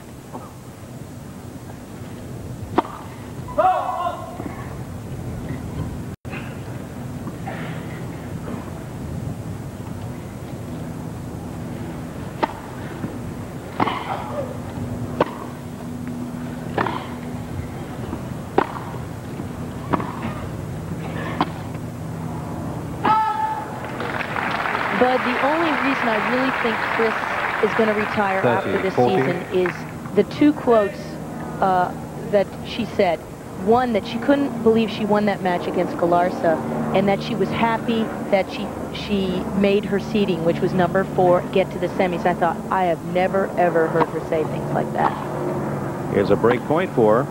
E: But the only reason I really think Chris is going to retire after this season is the 2 quotes that she said. One, that she couldn't believe she won that match against Galarza, and that she was happy that she made her seeding, which was number 4, get to the semis. I thought, I have never, ever heard her say things like that.
A: Here's a break point for her.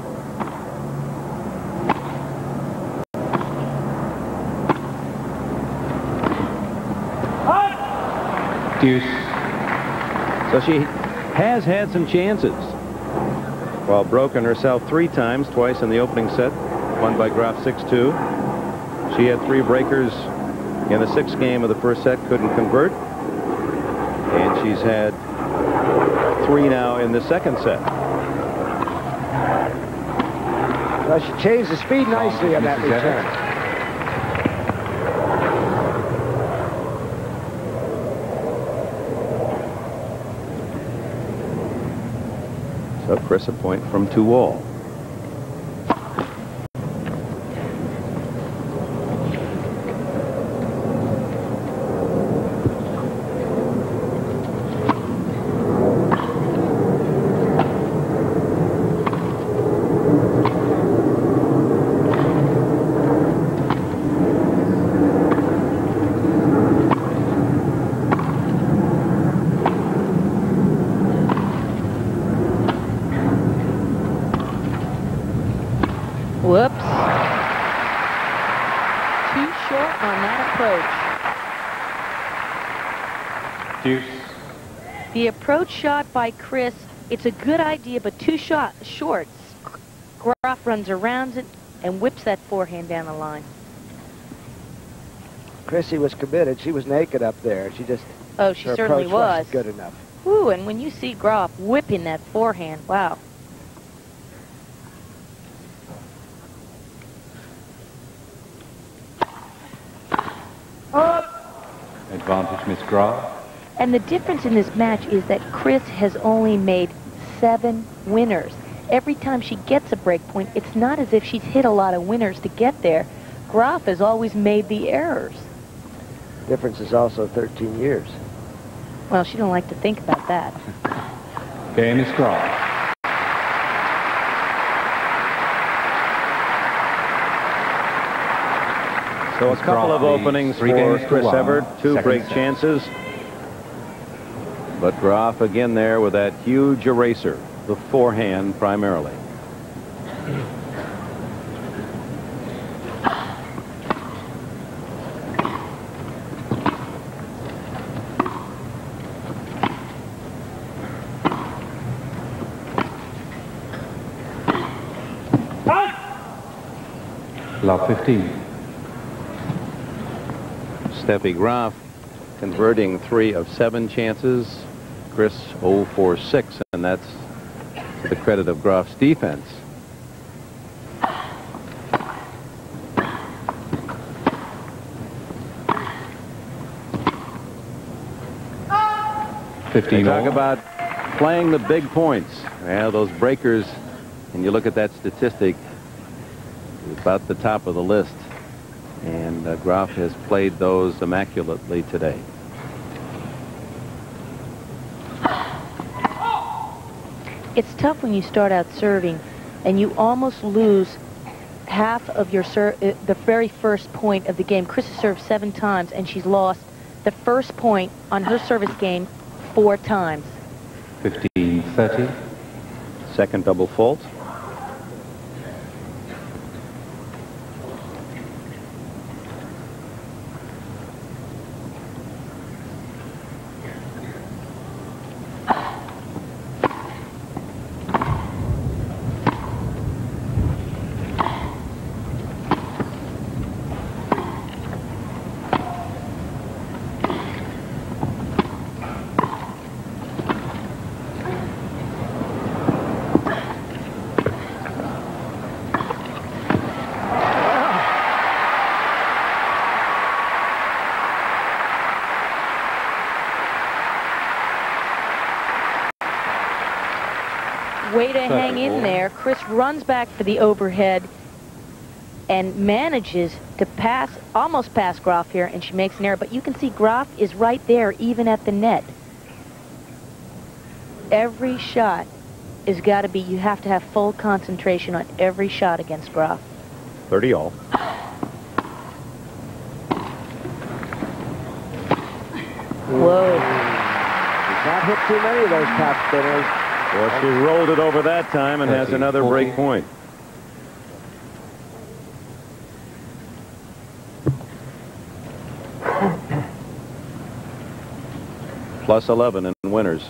A: So she has had some chances. While broken herself 3 times, twice in the opening set, won by Graf 6-2. She had 3 breakers in the 6th game of the first set, couldn't convert. And she's had 3 now in the 2nd set.
B: Well, she changed the speed nicely on that return.
A: So Chris a point from 2 all.
E: Whoops. Too short on that approach.
F: Deuce.
E: The approach shot by Chris, it's a good idea, but too short. Graf runs around it and whips that forehand down the line.
B: Chrissy was committed. She was naked up there. She just...
E: Oh, she
B: her
E: certainly
B: approach
E: was.
B: wasn't good enough.
E: Ooh, and when you see Graf whipping that forehand, wow.
F: Advantage, Miss Graf.
E: And the difference in this match is that Chris has only made 7 winners. Every time she gets a break point, it's not as if she's hit a lot of winners to get there. Graf has always made the errors.
B: Difference is also 13 years.
E: Well, she don't like to think about that.
F: Game is Graf.
A: So a couple of openings for Chris Evert, 2 break chances. But Graf again there with that huge eraser, the forehand primarily.
F: Love 15.
A: Steffi Graf converting 3 of 7 chances. Chris 0 for 6, and that's to the credit of Graf's defense. Talk about playing the big points. Yeah, those breakers, and you look at that statistic, it's about the top of the list. And Graf has played those immaculately today.
E: It's tough when you start out serving and you almost lose half of your the very first point of the game. Chris has served 7 times and she's lost the first point on her service game 4 times.
F: 15-30.
A: Second double fault.
E: Way to hang in there. Chris runs back for the overhead and manages to pass, almost pass Graf here, and she makes an error. But you can see Graf is right there, even at the net. Every shot has got to be, you have to have full concentration on every shot against Graf.
A: 30 all.
B: Whoa. He's not hit too many of those top spinners.
A: Well, she rolled it over that time and has another break point. Plus 11 in winners.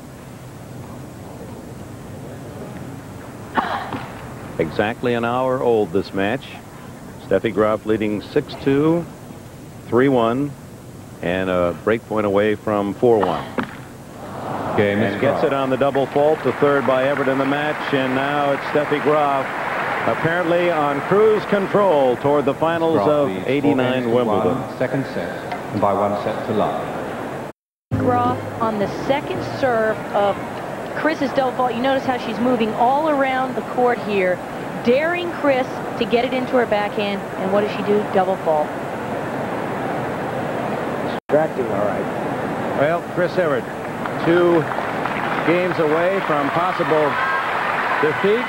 A: Exactly an hour old this match. Steffi Graf leading 6-2, 3-1, and a break point away from 4-1. And gets it on the double fault, the third by Evert in the match, and now it's Steffi Graf apparently on cruise control toward the finals of '89 Wimbledon.
F: Second set, and by 1 set to love.
E: Graf on the second serve of Chris's double fault. You notice how she's moving all around the court here, daring Chris to get it into her backhand, and what does she do? Double fault.
B: Distracting, all right.
A: Well, Chris Evert, 2 games away from possible defeat.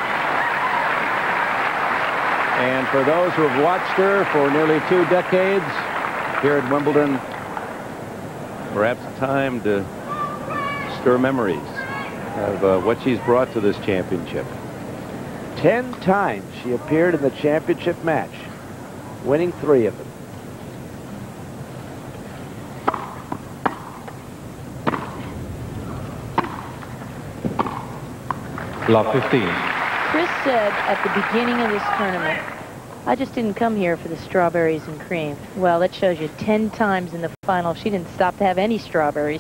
A: And for those who have watched her for nearly 2 decades here at Wimbledon, perhaps time to stir memories of what she's brought to this championship.
B: 10 times she appeared in the championship match, winning 3 of them.
F: Love 15.
E: Chris said at the beginning of this tournament, I just didn't come here for the strawberries and cream. Well, that shows you 10 times in the final. She didn't stop to have any strawberries.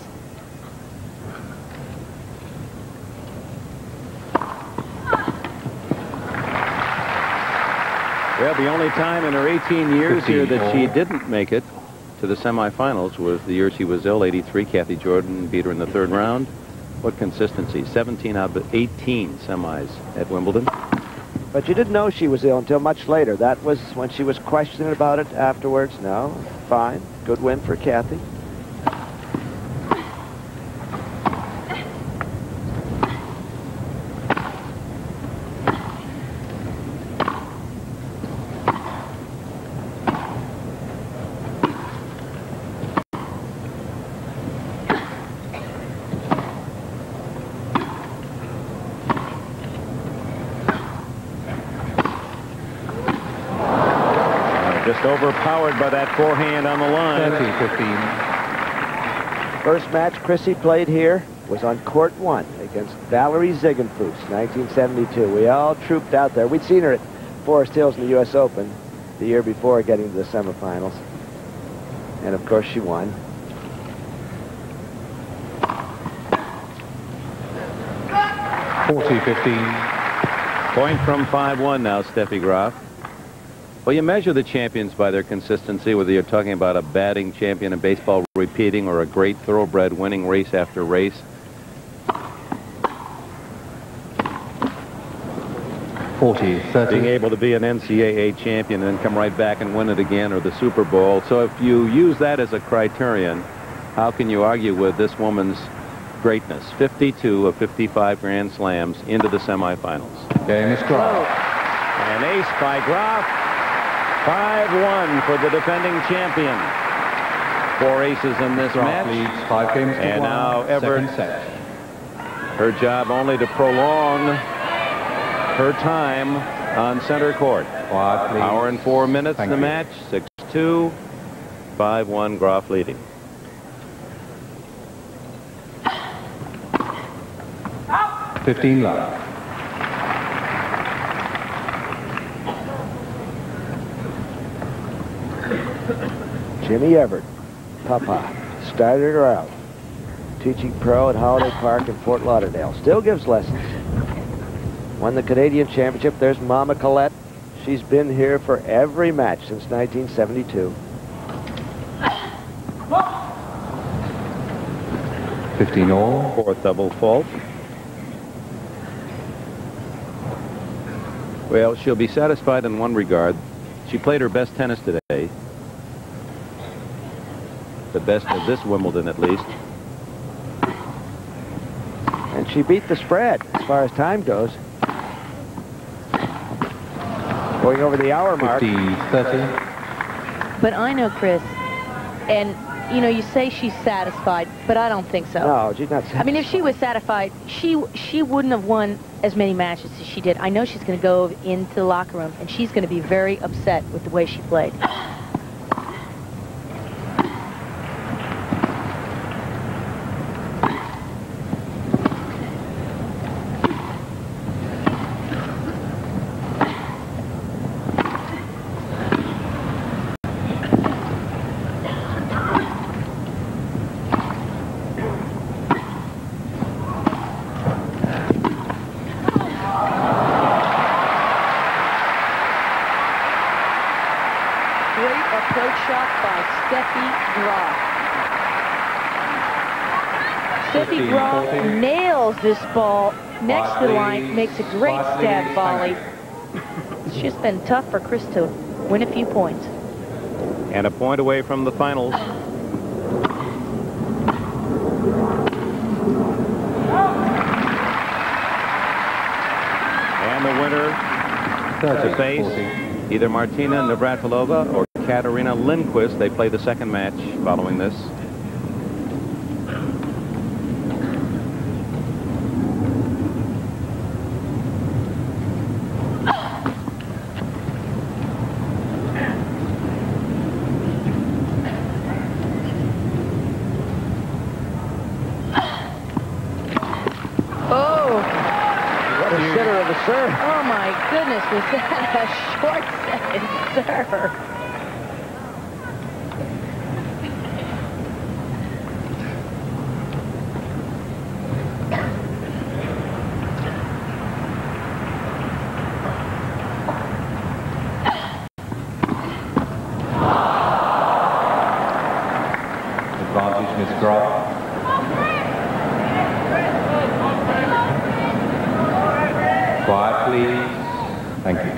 A: Well, the only time in her 18 years here that she didn't make it to the semifinals was the year she was ill, 83. Kathy Jordan beat her in the 3rd round. What consistency. 17 out of 18 semis at Wimbledon.
B: But you didn't know she was ill until much later. That was when she was questioning about it afterwards. No, fine. Good win for Kathy.
A: Just overpowered by that forehand on the line.
F: 30-15.
B: First match Chrissy played here was on court 1 against Valerie Ziegenfuss, 1972. We all trooped out there. We'd seen her at Forest Hills in the U.S. Open the year before getting to the semifinals. And of course she won.
A: Point from 5-1 now, Steffi Graf. Well, you measure the champions by their consistency, whether you're talking about a batting champion in baseball repeating or a great thoroughbred winning race after race.
F: 40-30.
A: Being able to be an NCAA champion and then come right back and win it again, or the Super Bowl. So if you use that as a criterion, how can you argue with this woman's greatness? 52 of 55 Grand Slams into the semifinals.
F: Game is Graf.
A: An ace by Graf. 5-1 for the defending champion. 4 aces in this
F: Graf
A: match.
F: leads 5 games to 1.
A: And now Evert,
F: Second set.
A: her job only to prolong her time on center court.
F: Quiet, please.
A: Hour and 4 minutes
F: Thank
A: in the
F: you.
A: match. 6-2. 5-1 Graf leading.
F: Out. 15 love.
B: Jimmy Evert, Papa, started her out. Teaching pro at Holiday Park in Fort Lauderdale. Still gives lessons. Won the Canadian Championship. There's Mama Colette. She's been here for every match since 1972.
F: 15 all.
A: 4th double fault. Well, she'll be satisfied in one regard. She played her best tennis today. The best of this Wimbledon, at least.
B: And she beat the spread as far as time goes. Going over the hour mark.
F: 50-30.
E: But I know Chris, and you know, you say she's satisfied, but I don't think so.
B: No, she's not satisfied.
E: I mean, if she was satisfied, she wouldn't have won as many matches as she did. I know she's going to go into the locker room, and she's going to be very upset with the way she played. Steffi Graf nails this ball next to the line, makes a great stab volley. It's just been tough for Chris to win a few points.
A: And a point away from the finals. And the winner to face either Martina Navratilova or Katarina Lindquist. They play the second match following this.
B: serve.
E: Oh, my goodness, was that a short-sighted serve?
F: Advantage, Miss Graf. Quiet, please. Thank you.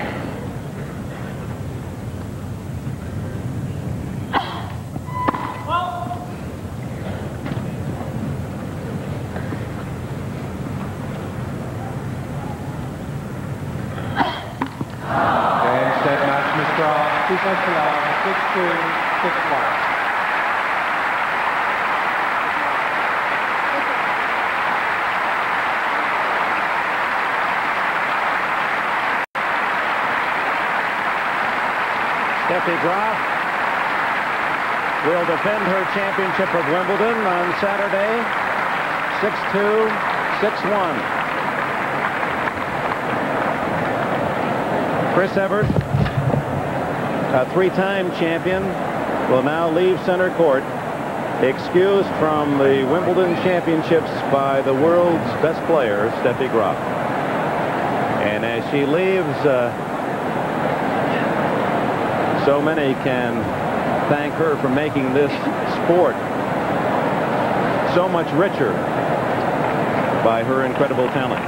F: Game, set, match, Miss Graf. 2 points allowed. 6-2, 6-1.
A: Steffi Graf will defend her championship of Wimbledon on Saturday, 6-2, 6-1. Chris Evert, a 3-time champion, will now leave center court, excused from the Wimbledon championships by the world's best player, Steffi Graf. And as she leaves, so many can thank her for making this sport so much richer by her incredible talent.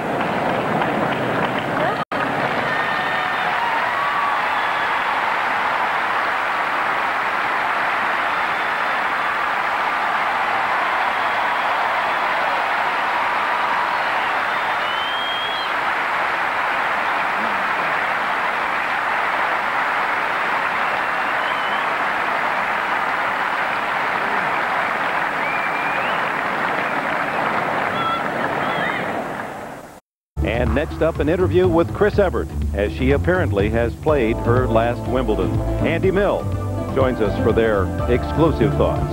A: And next up, an interview with Chris Evert, as she apparently has played her last Wimbledon. Andy Mill joins us for their exclusive thoughts.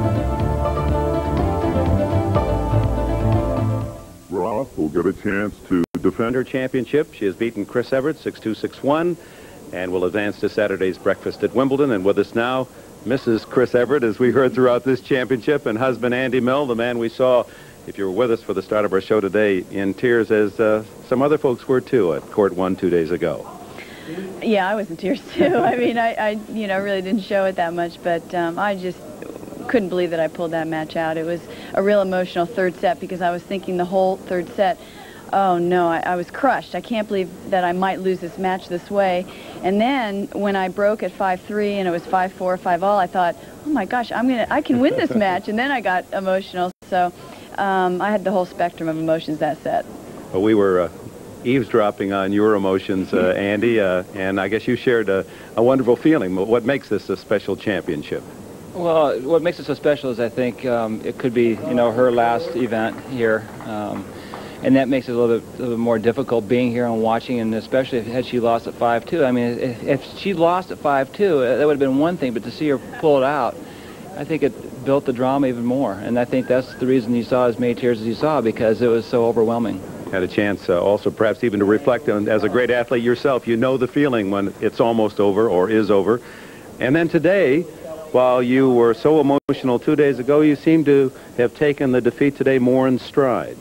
G: Graf will get a chance to defend
A: her championship. She has beaten Chris Evert 6-2, 6-1, and will advance to Saturday's breakfast at Wimbledon. And with us now, Mrs. Chris Evert, as we heard throughout this championship, and husband Andy Mill, the man we saw, if you were with us for the start of our show today, in tears, as some other folks were too at Court 1 2 days ago.
C: Yeah, I was in tears too. I mean, I really didn't show it that much, but I just couldn't believe that I pulled that match out. It was a real emotional third set because I was thinking the whole third set, oh no, I was crushed. I can't believe that I might lose this match this way. And then when I broke at 5-3 and it was 5-4, 5-all, I thought, oh my gosh, I can win this match. And then I got emotional. So I had the whole spectrum of emotions that set.
A: Well, we were eavesdropping on your emotions, Andy, and I guess you shared a wonderful feeling. What makes this a special championship?
H: Well, what makes it so special is I think it could be, her last event here. And that makes it a little bit more difficult being here and watching, and especially had she lost at 5-2. I mean, if she lost at 5-2, that would have been one thing, but to see her pull it out, I think it built the drama even more. And I think that's the reason you saw as many tears as you saw, because it was so overwhelming.
A: Had a chance also perhaps even to reflect on, as a great athlete yourself, you know the feeling when it's almost over or is over. And then today, while you were so emotional 2 days ago, you seem to have taken the defeat today more in stride.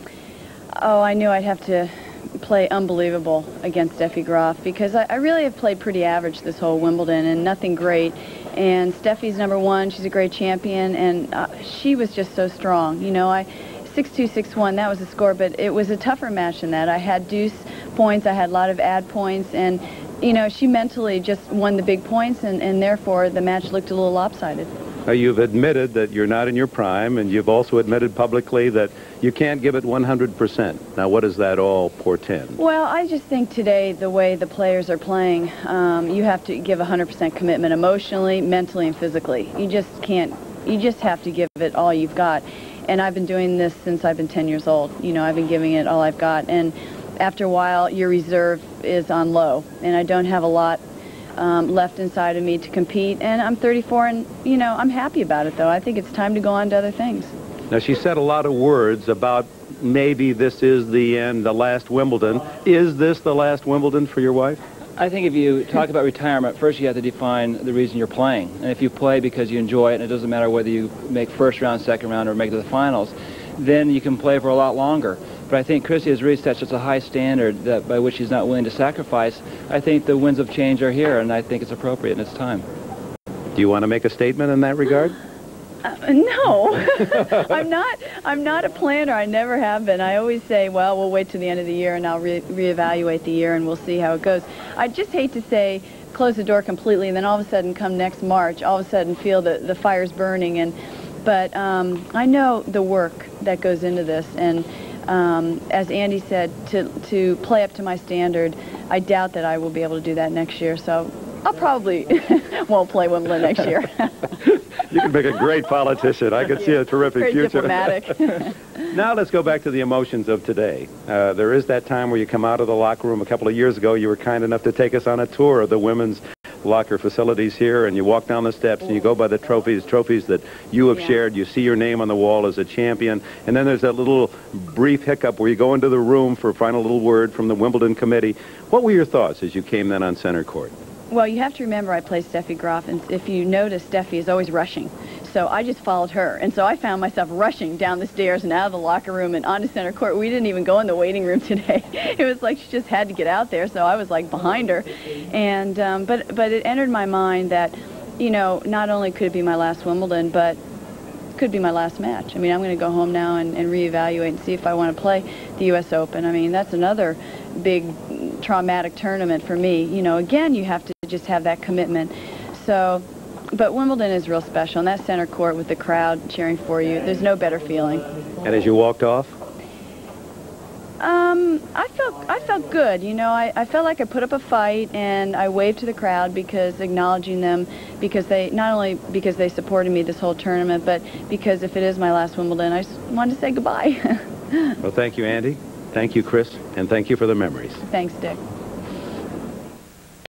C: Oh, I knew I'd have to play unbelievable against Steffi Graf, because I really have played pretty average this whole Wimbledon and nothing great. And Steffi's #1, she's a great champion, and she was just so strong. 6-2, 6-1, that was the score, but it was a tougher match than that. I had deuce points, I had a lot of ad points, and she mentally just won the big points, and therefore the match looked a little lopsided.
A: Now, you've admitted that you're not in your prime, and you've also admitted publicly that you can't give it 100%. Now, what does that all portend?
C: Well, I just think today, the way the players are playing, you have to give 100% commitment emotionally, mentally, and physically. You just have to give it all you've got. And I've been doing this since I've been 10 years old. I've been giving it all I've got. And after a while, your reserve is on low. And I don't have a lot left inside of me to compete. And I'm 34, and, I'm happy about it, though. I think it's time to go on to other things.
A: Now, she said a lot of words about maybe this is the end, the last Wimbledon. Is this the last Wimbledon for your wife?
H: I think if you talk about retirement, first you have to define the reason you're playing. And if you play because you enjoy it, and it doesn't matter whether you make first round, second round, or make it to the finals, then you can play for a lot longer. But I think Chrissy has reached such a high standard that by which she's not willing to sacrifice. I think the winds of change are here, and I think it's appropriate and it's time.
A: Do you want to make a statement in that regard?
C: No, I'm not a planner. I never have been. I always say, well, we'll wait till the end of the year and I'll reevaluate the year and we'll see how it goes. I just hate to say close the door completely and then all of a sudden come next March, all of a sudden feel the fire's burning. But I know the work that goes into this, and as Andy said, to play up to my standard, I doubt that I will be able to do that next year. So I'll probably won't play Wimbledon next year.
A: You can make a great politician. I could see a terrific
C: Very
A: future.
C: Diplomatic.
A: Now let's go back to the emotions of today. There is that time where you come out of the locker room. A couple of years ago, you were kind enough to take us on a tour of the women's locker facilities here, and you walk down the steps and you go by the trophies that you have shared. You see your name on the wall as a champion, and then there's that little brief hiccup where you go into the room for a final little word from the Wimbledon committee. What were your thoughts as you came then on center court?
C: Well, you have to remember I play Steffi Graf, and if you notice, Steffi is always rushing. So I just followed her, and so I found myself rushing down the stairs and out of the locker room and onto center court. We didn't even go in the waiting room today. It was like she just had to get out there, so I was like behind her. And but it entered my mind that, you know, not only could it be my last Wimbledon, but could be my last match. I mean, I'm going to go home now and reevaluate and see if I want to play the U.S. Open. I mean, that's another big traumatic tournament for me. You know, again, you have to just have that commitment. So, but Wimbledon is real special, and that center court with the crowd cheering for you, there's no better feeling.
A: And as you walked off?
C: I felt good. You know, I felt like I put up a fight, and I waved to the crowd because acknowledging them, because they, not only because they supported me this whole tournament, but because if it is my last Wimbledon, I just wanted to say goodbye.
A: Well, thank you, Andy. Thank you, Chris. And thank you for the memories.
C: Thanks, Dick.